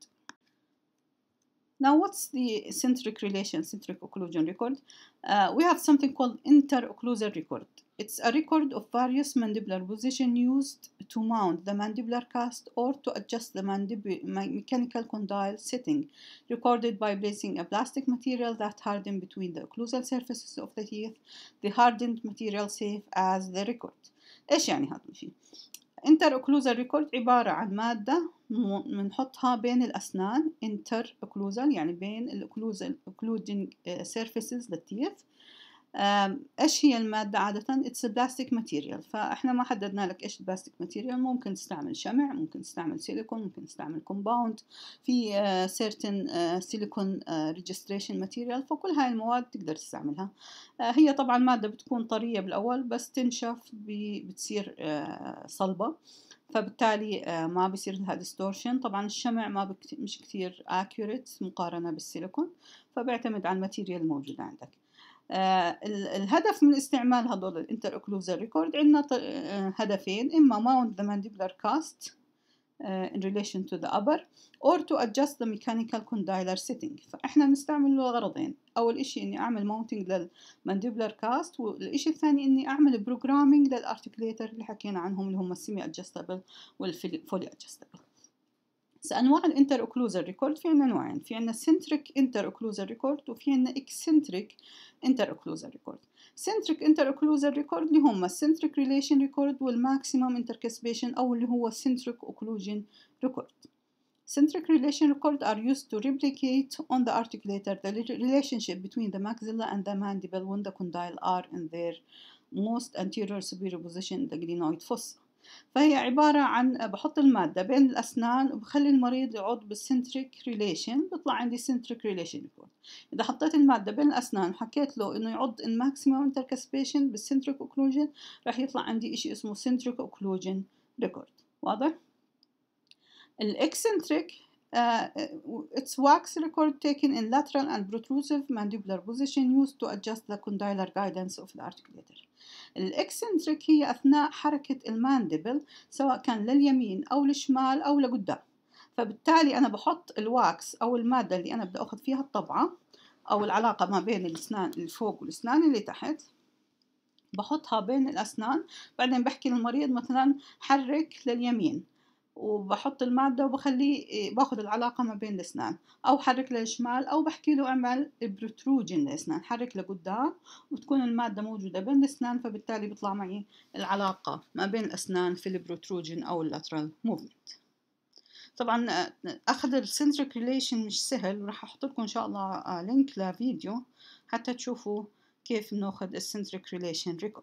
Now, what's the centric relation, centric occlusion record? Uh, we have something called interocclusal record. It's a record of various mandibular position used to mount the mandibular cast or to adjust the mandibular mechanical condyle setting, recorded by placing a plastic material that hardened between the occlusal surfaces of the teeth. The hardened material serves as the record. إيش يعني هذا الشيء؟ interocclusal record عبارة عن مادة بنحطها بين الأسنان، interocclusal يعني بين الأوكلوزال occluding surfaces للتيث. إيش هي المادة عادة؟ it's a plastic material. فإحنا ما حددنا لك إيش البلاستيك ماتيريال، ممكن تستعمل شمع، ممكن تستعمل سيليكون، ممكن تستعمل كومباوند، في uh, certain uh, silicone uh, registration material. فكل هاي المواد تقدر تستعملها. uh, هي طبعا مادة بتكون طرية بالأول بس تنشف بتصير uh, صلبة، فبالتالي uh, ما بيصير لها ديستورشن. طبعا الشمع ما بكت... مش كتير accurate مقارنة بالسيليكون، فبيعتمد على الماتيريال الموجودة عندك. آه الهدف من استعمال هذول الانتروكلوزال ريكورد عندنا آه هدفين: إما mount the mandibular cast uh, in relation to the upper or to adjust the mechanical condylar setting. فإحنا بنستعمل له غرضين: أول إشي إني أعمل mounting للمانديبولار كاست، والإشي الثاني إني أعمل programming للارتكليتر اللي حكينا عنهم اللي هم السيمي adjustable والفولي adjustable. أنواع الانتروكلوزال ريكورد في عنا نوعين: في عنا centric interocclusal record وفي عنا eccentric interocclusal record. centric interocclusal record اللي هم centric relation record والماكسيمم intercuspation أو اللي هو centric occlusion record. centric relation record are used to replicate on the articulator the relationship between the maxilla and the mandible when the condyle are in their most anterior superior position in the glenoid fossa. فهي عبارة عن بحط المادة بين الأسنان وبخلي المريض يعض بالسنتريك ريليشن، بيطلع عندي سنتريك ريليشن ريكورد. إذا حطيت المادة بين الأسنان وحكيت له إنه يعض in maximum intercuspation بالسنتريك occlusion راح يطلع عندي إشي اسمه سنتريك occlusion ريكورد. واضح؟ الإكسنتريك uh, it's wax record taken in lateral and protrusive mandibular position used to adjust the condylar guidance of the articulator. الإكسنتريك هي أثناء حركة الماندبل سواء كان لليمين أو للشمال أو لقدام. فبالتالي أنا بحط الواكس أو المادة اللي أنا بدي أخذ فيها الطبعة أو العلاقة ما بين الأسنان اللي فوق والأسنان اللي تحت، بحطها بين الأسنان. بعدين بحكي للمريض مثلا حرك لليمين، وبحط المادة وبخليه باخذ العلاقة ما بين الأسنان، أو حرك للشمال، أو بحكي له اعمل بروتروجن للأسنان، حرك لقدام وتكون المادة موجودة بين الأسنان، فبالتالي بيطلع معي العلاقة ما بين الأسنان في البروتروجن أو اللاترال موفمنت. طبعا أخذ السنتريك ريليشن مش سهل، وراح أحط لكم إن شاء الله لينك لفيديو حتى تشوفوا كيف ناخذ السنتريك ريليشن ريكورد.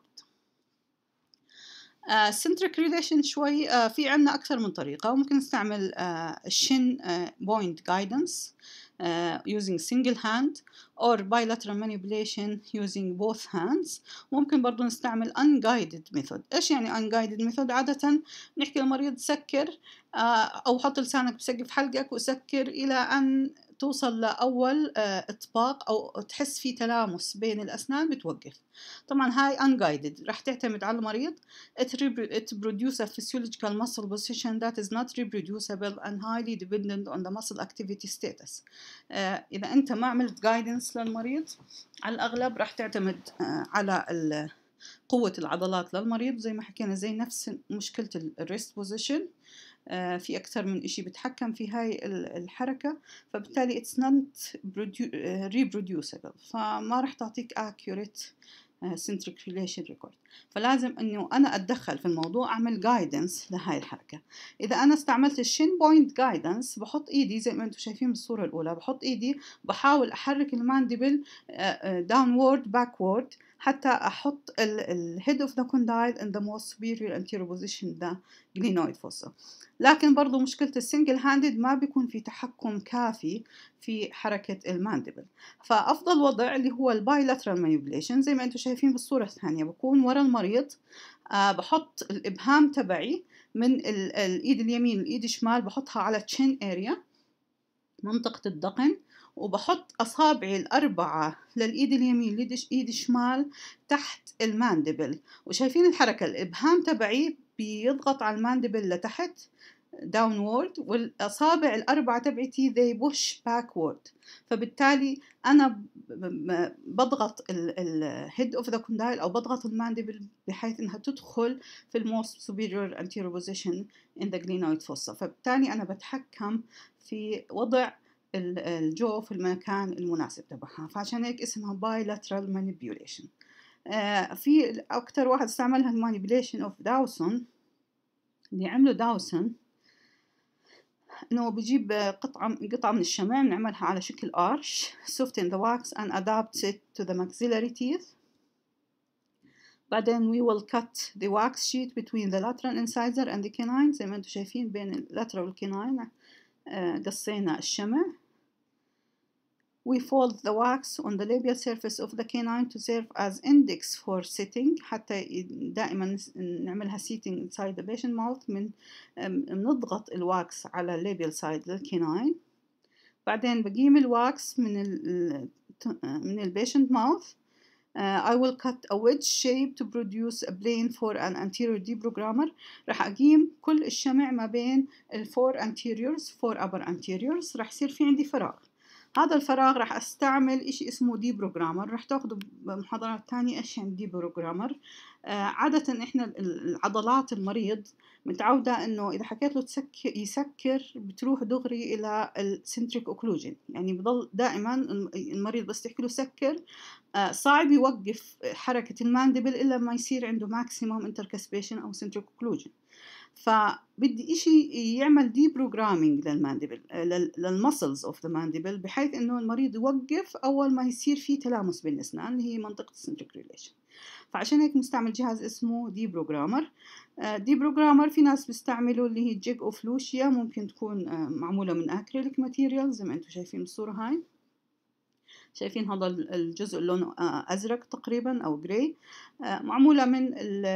السنتريك uh, ريليشن شوي uh, في عنا أكثر من طريقة. وممكن نستعمل الشين بوينت جايدنس using single hand or bilateral manipulation using both hands. وممكن برضو نستعمل unguided method. إيش يعني unguided method؟ عادة نحكي للمريض سكر uh, أو حط لسانك بسقف حلقك وسكر إلى أن توصل لأول إطباق أو تحس في تلامس بين الأسنان بتوقف. طبعا هاي unguided راح تعتمد على المريض. it, it produces a physiological muscle position that is not reproducible and highly dependent on the muscle activity status. آه إذا أنت ما عملت guidance للمريض على الأغلب راح تعتمد آه على قوة العضلات للمريض، زي ما حكينا زي نفس مشكلة الريست بوزيشن. آه في أكثر من إشي بتحكم في هاي الحركة، فبالتالي it's not reproducible، فما راح تعطيك accurate centric relation record. فلازم أنه أنا أتدخل في الموضوع، أعمل guidance لهاي الحركة. إذا أنا استعملت الشين بوينت guidance بحط إيدي زي ما أنتم شايفين بالصورة الأولى، بحط إيدي بحاول أحرك الماندبل downward backward. حتى أحط ال head of the condyle in the most superior anterior position the glenoid fossa. لكن برضو مشكلة السنجل هاندد ما بيكون في تحكم كافي في حركة الماندبل، فأفضل وضع اللي هو البايلاترال manipulation زي ما أنتم شايفين بالصورة الثانية. بكون ورا المريض، أه بحط الإبهام تبعي من الإيد اليمين والإيد الشمال، بحطها على chin area منطقة الدقن، وبحط أصابعي الأربعة للإيد اليمين لإيد الشمال تحت الماندبل، وشايفين الحركة، الإبهام تبعي بيضغط على الماندبل لتحت downward، والأصابع الأربعة تبعتي they push backward، فبالتالي أنا بضغط ال head of the condyle أو بضغط الماندبل بحيث إنها تدخل في most superior anterior position in the glenoid fossa، فبالتالي أنا بتحكم في وضع الجو في المكان المناسب تبعها، فعشان هيك اسمها bilateral manipulation. آه في أكتر واحد استعملها manipulation of Dawson. اللي عمله داوسون إنه بيجيب قطعة قطعة من الشمع بنعملها على شكل arch, soften the wax and adapt it to the maxillary teeth. بعدين we will cut the wax sheet between the lateral incisor and the canine. زي ما انتم شايفين بين اللاترال والكناين قصينا الشمع. We fold the wax on the labial surface of the canine to serve as index for sitting، حتى دائما نعملها sitting inside the patient mouth. من نضغط الواكس على labial side للكناين. بعدين بقيم الواكس من ال من ال patient mouth. Uh, I will cut a wedge shape to produce a plane for an anterior deprogrammer. راح أقيم كل الشمع ما بين ال four anteriors four upper anteriors. راح يصير في عندي فراغ. هذا الفراغ راح استعمل إشي اسمه دي بروجرامر. راح تاخذوا بمحاضرات تانية إيش يعني دي بروجرامر. آه عادة إحنا العضلات المريض متعودة إنه إذا حكيت له تسكر يسكر بتروح دغري إلى السنتريك اوكلوجن، يعني بضل دائما المريض بس تحكي له سكر آه صعب يوقف حركة الماندبل إلا ما يصير عنده ماكسيموم انتركسبيشن أو سنتريك اوكلوجن. فبدي إشي يعمل دي بروجرامينج للماندبل للمسلز اوف ذا ماندبل، بحيث انه المريض يوقف اول ما يصير في تلامس بين الاسنان اللي هي منطقه السنتريك ريليشن. فعشان هيك مستعمل جهاز اسمه دي بروجرامر. دي بروجرامر في ناس بيستعملوا اللي هي جيج اوف لوشيا، ممكن تكون معموله من اكريليك ماتيريال زي ما انتم شايفين بالصوره هاي. شايفين هذا الجزء لونه ازرق تقريبا او جراي، معموله من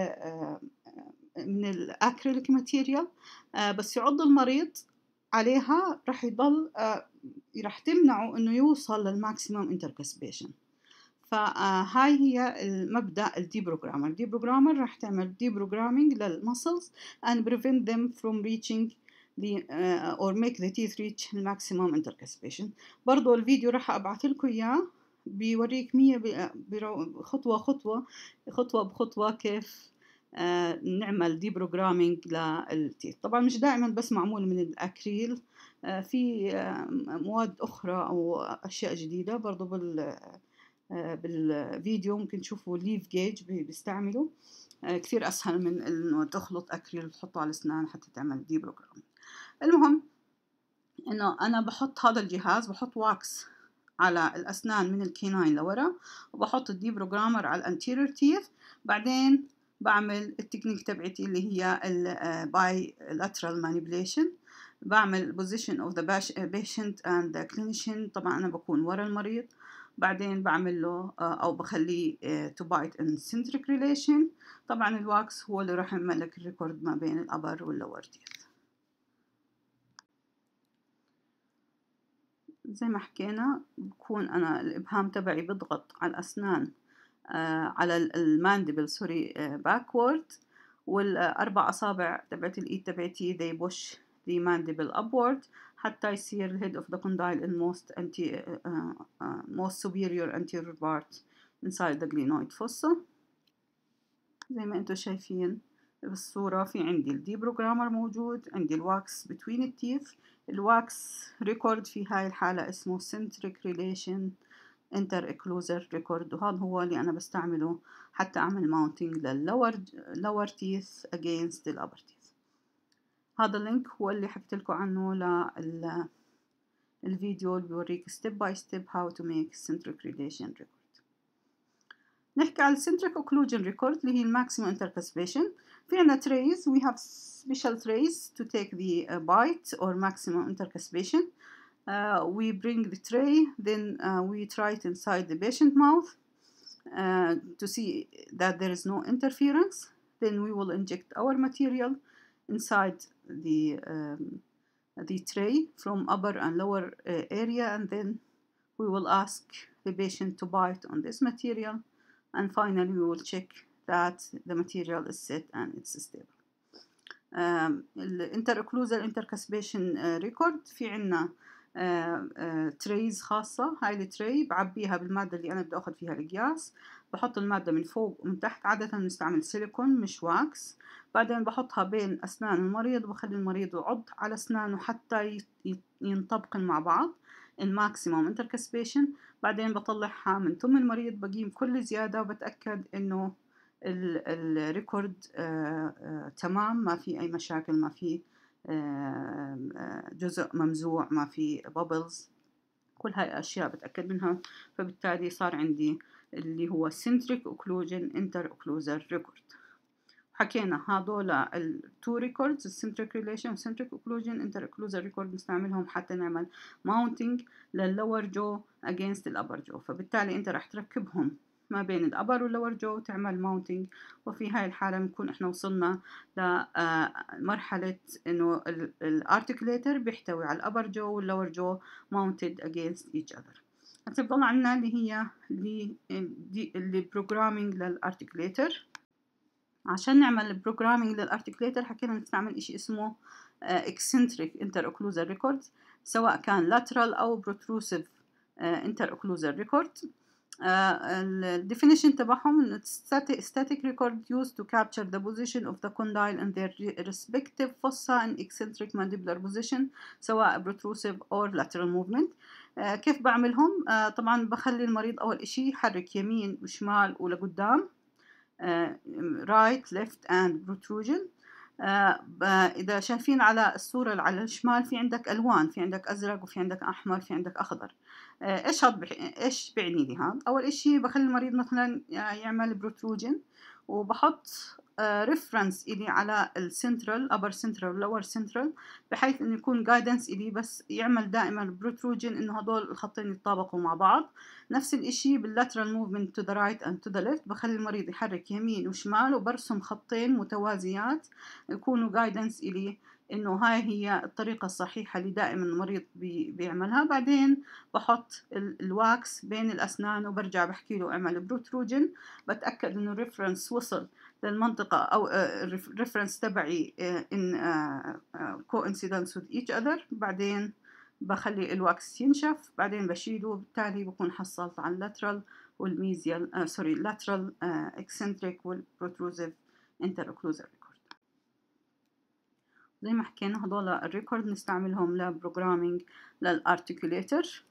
من الأكريليك ماتيريال. آه بس يعض المريض عليها راح يضل آه راح تمنعه إنه يوصل للماكسيموم انتركسبيشن. فهاي هي المبدأ الدي بروجرامر. الدي بروجرامر راح تعمل دي بروجرامينج للمسلز and prevent them from reaching the uh, or make the teeth reach the maximum intercuspation. برضو الفيديو راح أبعث لكم إياه بيوريك مية خطوة خطوة خطوة بخطوة كيف آه نعمل دي بروجرامينج للتيث. طبعا مش دائما بس معمول من الأكريل، آه في آه مواد أخرى أو أشياء جديدة برضو بال آه بالفيديو ممكن تشوفوا ليف جيج بيستعملوا، آه كثير أسهل من إنه تخلط أكريل وتحطه على الأسنان حتى تعمل دي بروجرامينج. المهم إنه أنا بحط هذا الجهاز، بحط واكس على الأسنان من الكيناين لورا، وبحط الدي بروجرامر على الانتيريور تيث. بعدين بعمل التكنيك تبعتي اللي هي باي لاترال مانيبيوليشن. بعمل position of the patient and the clinician. طبعا أنا بكون ورا المريض. بعدين بعمل له أو بخليه to bite in centric relation. طبعا الواكس هو اللي راح يعمل لك الريكورد ما بين الأبر واللور تيث. زي ما حكينا بكون أنا الإبهام تبعي بضغط على الأسنان آه على الماندبل سوري آه باكورد، والأربع أصابع تبعت الإيد تبعتي they push the mandible upward حتى يصير head of the condyle in most anti uh, uh, most superior anterior part inside the glenoid fossa. زي ما انتم شايفين بالصورة في عندي الدي بروجرامر موجود، عندي الواكس between التيث. الواكس ريكورد في هاي الحالة اسمه centric relation inter-occlusal record، وهذا هو اللي أنا بستعمله حتى أعمل mounting للlower lower teeth against the upper teeth. هذا اللينك هو اللي حكيت لكم عنه للفيديو اللي بيوريك step by step how to make centric relation record. نحكي على السنتريك occlusion record اللي هي الماكسيموم intercuspation. في عنا trays, we have special trays to take the uh, bite or maximum intercuspation. Uh, we bring the tray, then uh, we try it inside the patient mouth uh, to see that there is no interference. Then we will inject our material inside the um, the tray from upper and lower uh, area, and then we will ask the patient to bite on this material, and finally we will check that the material is set and it's stable. um, interocclusal intercuspation uh, record في عنا تريز خاصة. هاي التري بعبيها بالمادة اللي أنا بدي أخذ فيها القياس، بحط المادة من فوق ومن تحت، عادة بنستعمل سيليكون مش واكس. بعدين بحطها بين أسنان المريض وبخلي المريض يعض على أسنانه حتى ينطبقن مع بعض الماكسيموم انتركسبيشن. بعدين بطلعها من تم المريض، بقيم كل زيادة وبتأكد إنه الريكورد تمام، ما في أي مشاكل، ما في جزء ممزوع، ما في بابلز، كل هاي الأشياء بتأكد منها. فبالتالي صار عندي اللي هو centric occlusion interocclusal record. حكينا هذول التو ريكوردز، السنتريك ريليشن والسنتريك occlusion interocclusal record بنستعملهم حتى نعمل mounting للlower jaw against الupper jaw. فبالتالي أنت رح تركبهم ما بين الأبر واللور جو تعمل ماونتينج. وفي هاي الحالة بنكون إحنا وصلنا لمرحلة إنه الارتيكوليتر بيحتوي على الأبر جو واللور جو mounted against each other. هسه بضل عنا اللي هي اللي اللي بروجرامينج للارتيكوليتر. عشان نعمل البروجرامينج للارتيكوليتر حكينا نستعمل إشي اسمه eccentric interocclusal record، سواء كان lateral أو protrusive interocclusal record. Uh, definition تبعهم static, static record used to capture the position of the condyle in their respective fossa and eccentric mandibular position سواء protrusive or lateral movement. uh, كيف بعملهم؟ uh, طبعا بخلي المريض أول إشي يحرك يمين وشمال ولقدام uh, right left and protrusion. آه إذا شايفين على الصورة على الشمال في عندك ألوان، في عندك أزرق وفي عندك أحمر في عندك أخضر. آه إيش هاد بح... إيش بعني لي هاد؟ أول إشي بخلي المريض مثلا يعمل بروتروجن، وبحط آه ريفرنس إلي على السنترال upper central lower central، بحيث إنه يكون guidance إلي بس يعمل دائما بروتروجن إنه هدول الخطين يتطابقوا مع بعض. نفس الإشي باللاترال movement to the right and to the left، بخلي المريض يحرك يمين وشمال وبرسم خطين متوازيات يكونوا guidance إلي إنه هاي هي الطريقة الصحيحة اللي دائما المريض بي بيعملها. بعدين بحط الواكس بين الأسنان وبرجع بحكي له اعمل بروتروجن، بتأكد إنه الريفرنس وصل للمنطقة أو الريفرنس تبعي in coincidence with each other. بعدين بخلي الواكس ينشف، بعدين بشيله، وبالتالي بكون حصلت على اللاترال والميزيال آه سوري اللاترال اكسنتريك والبروتروزيف interocclusal record. زي ما حكينا هدول الريكورد نستعملهم لبروجرامينج للارتيكوليتر.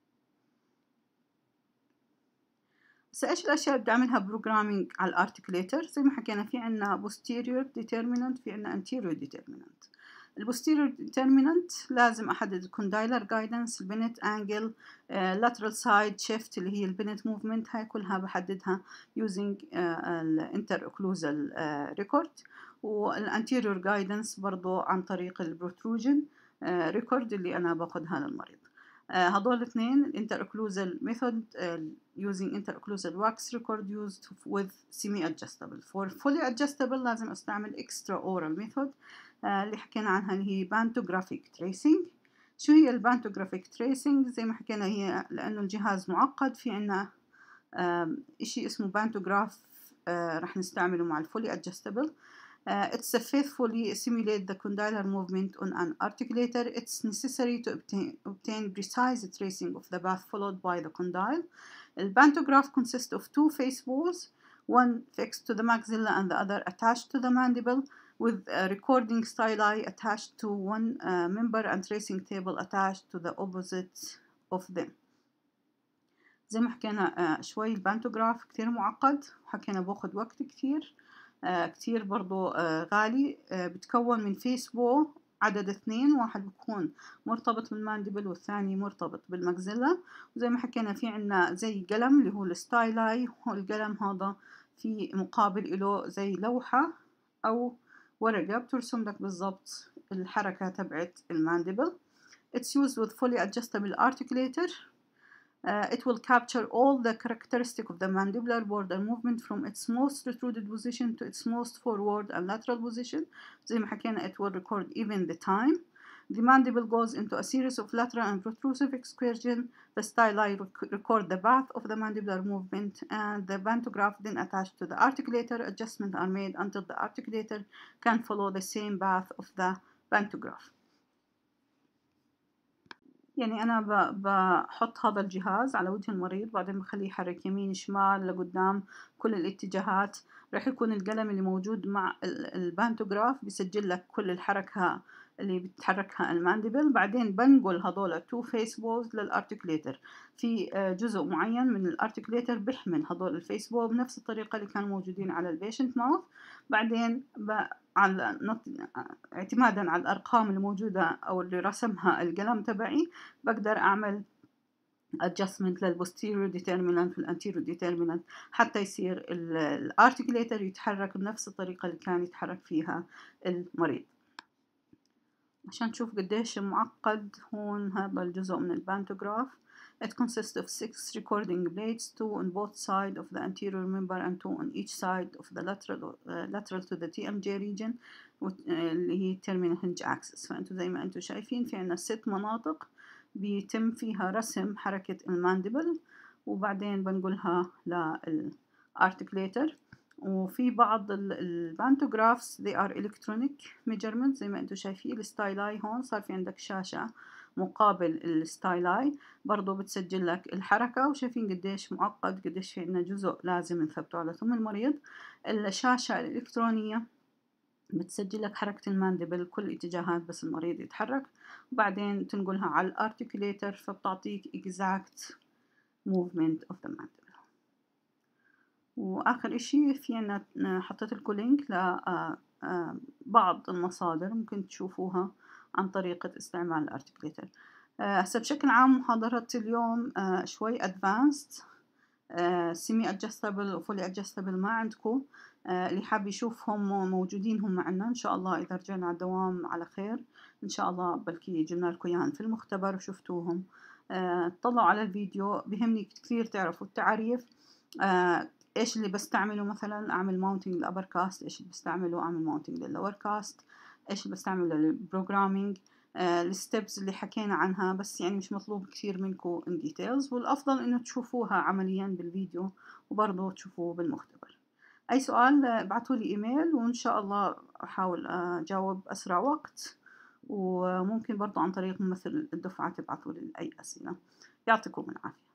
بس ايش الاشياء اللي بدي اعملها بروجرامينج على الارتيكوليتر؟ زي ما حكينا في عنا posterior determinant، في عنا anterior determinant. البوستيريور determinant لازم أحدد الكوندايلر جايدنس، البنت أنجل، lateral side shift اللي هي البنت موفمنت، هاي كلها بحددها using الانتروكلوزال ريكورد. والانتيريور جايدنس برضو عن طريق البروتروجن ريكورد اللي أنا باخدها للمريض. هدول الاثنين الانتروكلوزال ميثود using interocclusal wax record used with semi adjustable. for fully adjustable لازم استعمل extra oral method اللي حكينا عنها اللي هي بانتوغرافيك تريسينج. شو هي البانتوغرافيك تريسينج؟ زي ما حكينا هي لأنه الجهاز معقد، في عنا إشي اسمه بانتوغراف رح نستعمله مع الفولي adjustable. Uh, it's a faithfully simulate the condylar movement on an articulator. It's necessary to obtain, obtain precise tracing of the path followed by the condyle. The pantograph consists of two face balls, one fixed to the maxilla and the other attached to the mandible, with a recording styli attached to one uh, member and tracing table attached to the opposite of them. زي ما حكينا uh, شوي البانتوغراف كتير معقد، وحكينا باخد وقت كتير. آه كتير برضو آه غالي. آه بتكون من فيس بو عدد اثنين، واحد بيكون مرتبط بالمانديبل والثاني مرتبط بالمجزلة. وزي ما حكينا في عنا زي قلم اللي هو الستايلاي، والقلم هذا في مقابل له زي لوحة أو ورقة بترسم لك بالضبط الحركة تبعت المانديبل. It's used with fully adjustable articulator. Uh, it will capture all the characteristic of the mandibular border movement from its most protruded position to its most forward and lateral position. زي ما حكينا it will record even the time. The mandible goes into a series of lateral and protrusive excursion. The styli rec record the path of the mandibular movement, and the pantograph then attached to the articulator. Adjustments are made until the articulator can follow the same path of the pantograph. يعني أنا بحط هذا الجهاز على وجه المريض، بعدين بخليه يحرك يمين شمال لقدام كل الاتجاهات. راح يكون القلم اللي موجود مع البانتوغراف بيسجل لك كل الحركة اللي بتحركها المانديبل. بعدين بنقل هذول تو فيس بوز للارتكليتر. في جزء معين من الارتكليتر بيحمل هذول الفيس بو بنفس الطريقة اللي كانوا موجودين على البيشنت ماوث. بعدين على اعتمادا على الأرقام الموجودة أو اللي رسمها القلم تبعي بقدر أعمل adjustment للposterior determinant والanterior determinant حتى يصير الارتكليتر يتحرك بنفس الطريقة اللي كان يتحرك فيها المريض. عشان تشوف قديش معقد هون هذا الجزء من البانتوغراف. It consists of six recording blades, two on both sides of the anterior member and two on each side of the lateral uh, lateral to the تي إم جي region اللي هي terminal hinge axis. فأنتوا زي ما أنتوا شايفين في عنا ست مناطق بيتم فيها رسم حركة المانديبل، وبعدين بنقولها للارتكليتر. وفي بعض البانتوغرافز they are electronic measurements زي ما انتم شايفين. الستايلاي هون صار في عندك شاشة مقابل الستايلاي برضو بتسجل لك الحركة، وشايفين قديش معقد، قديش في عندنا جزء لازم نثبته على ثم المريض. الشاشة الإلكترونية بتسجل لك حركة المانديبل كل اتجاهات بس المريض يتحرك، وبعدين تنقلها على الارتكليتر فبتعطيك exact movement of the mandible. واخر اشي في عنا حطيت لكم لينك لبعض المصادر ممكن تشوفوها عن طريقة استعمال الارتكليتر. هسه بشكل عام محاضرة اليوم شوي advanced semi adjustable و fully adjustable ما عندكم. اللي حاب يشوفهم موجودين هم معنا ان شاء الله اذا رجعنا على الدوام على خير ان شاء الله، بلكي جبنا لكم اياهم في المختبر وشفتوهم. اطلعوا على الفيديو، بهمني كثير تعرفوا التعريف. ايش اللي بستعمله، مثلا اعمل ماونتنج للابر كاست، ايش اللي بستعمله اعمل ماونتنج لللور كاست، ايش اللي بستعمله للبروجرامينج، الستبس اللي حكينا عنها، بس يعني مش مطلوب كثير منكم in details، والافضل انه تشوفوها عمليا بالفيديو وبرضه تشوفوه بالمختبر. اي سؤال ابعتوا لي ايميل وان شاء الله احاول اجاوب اسرع وقت، وممكن برضه عن طريق ممثل الدفعة تبعتوا لي اي اسئلة. يعطيكم العافية.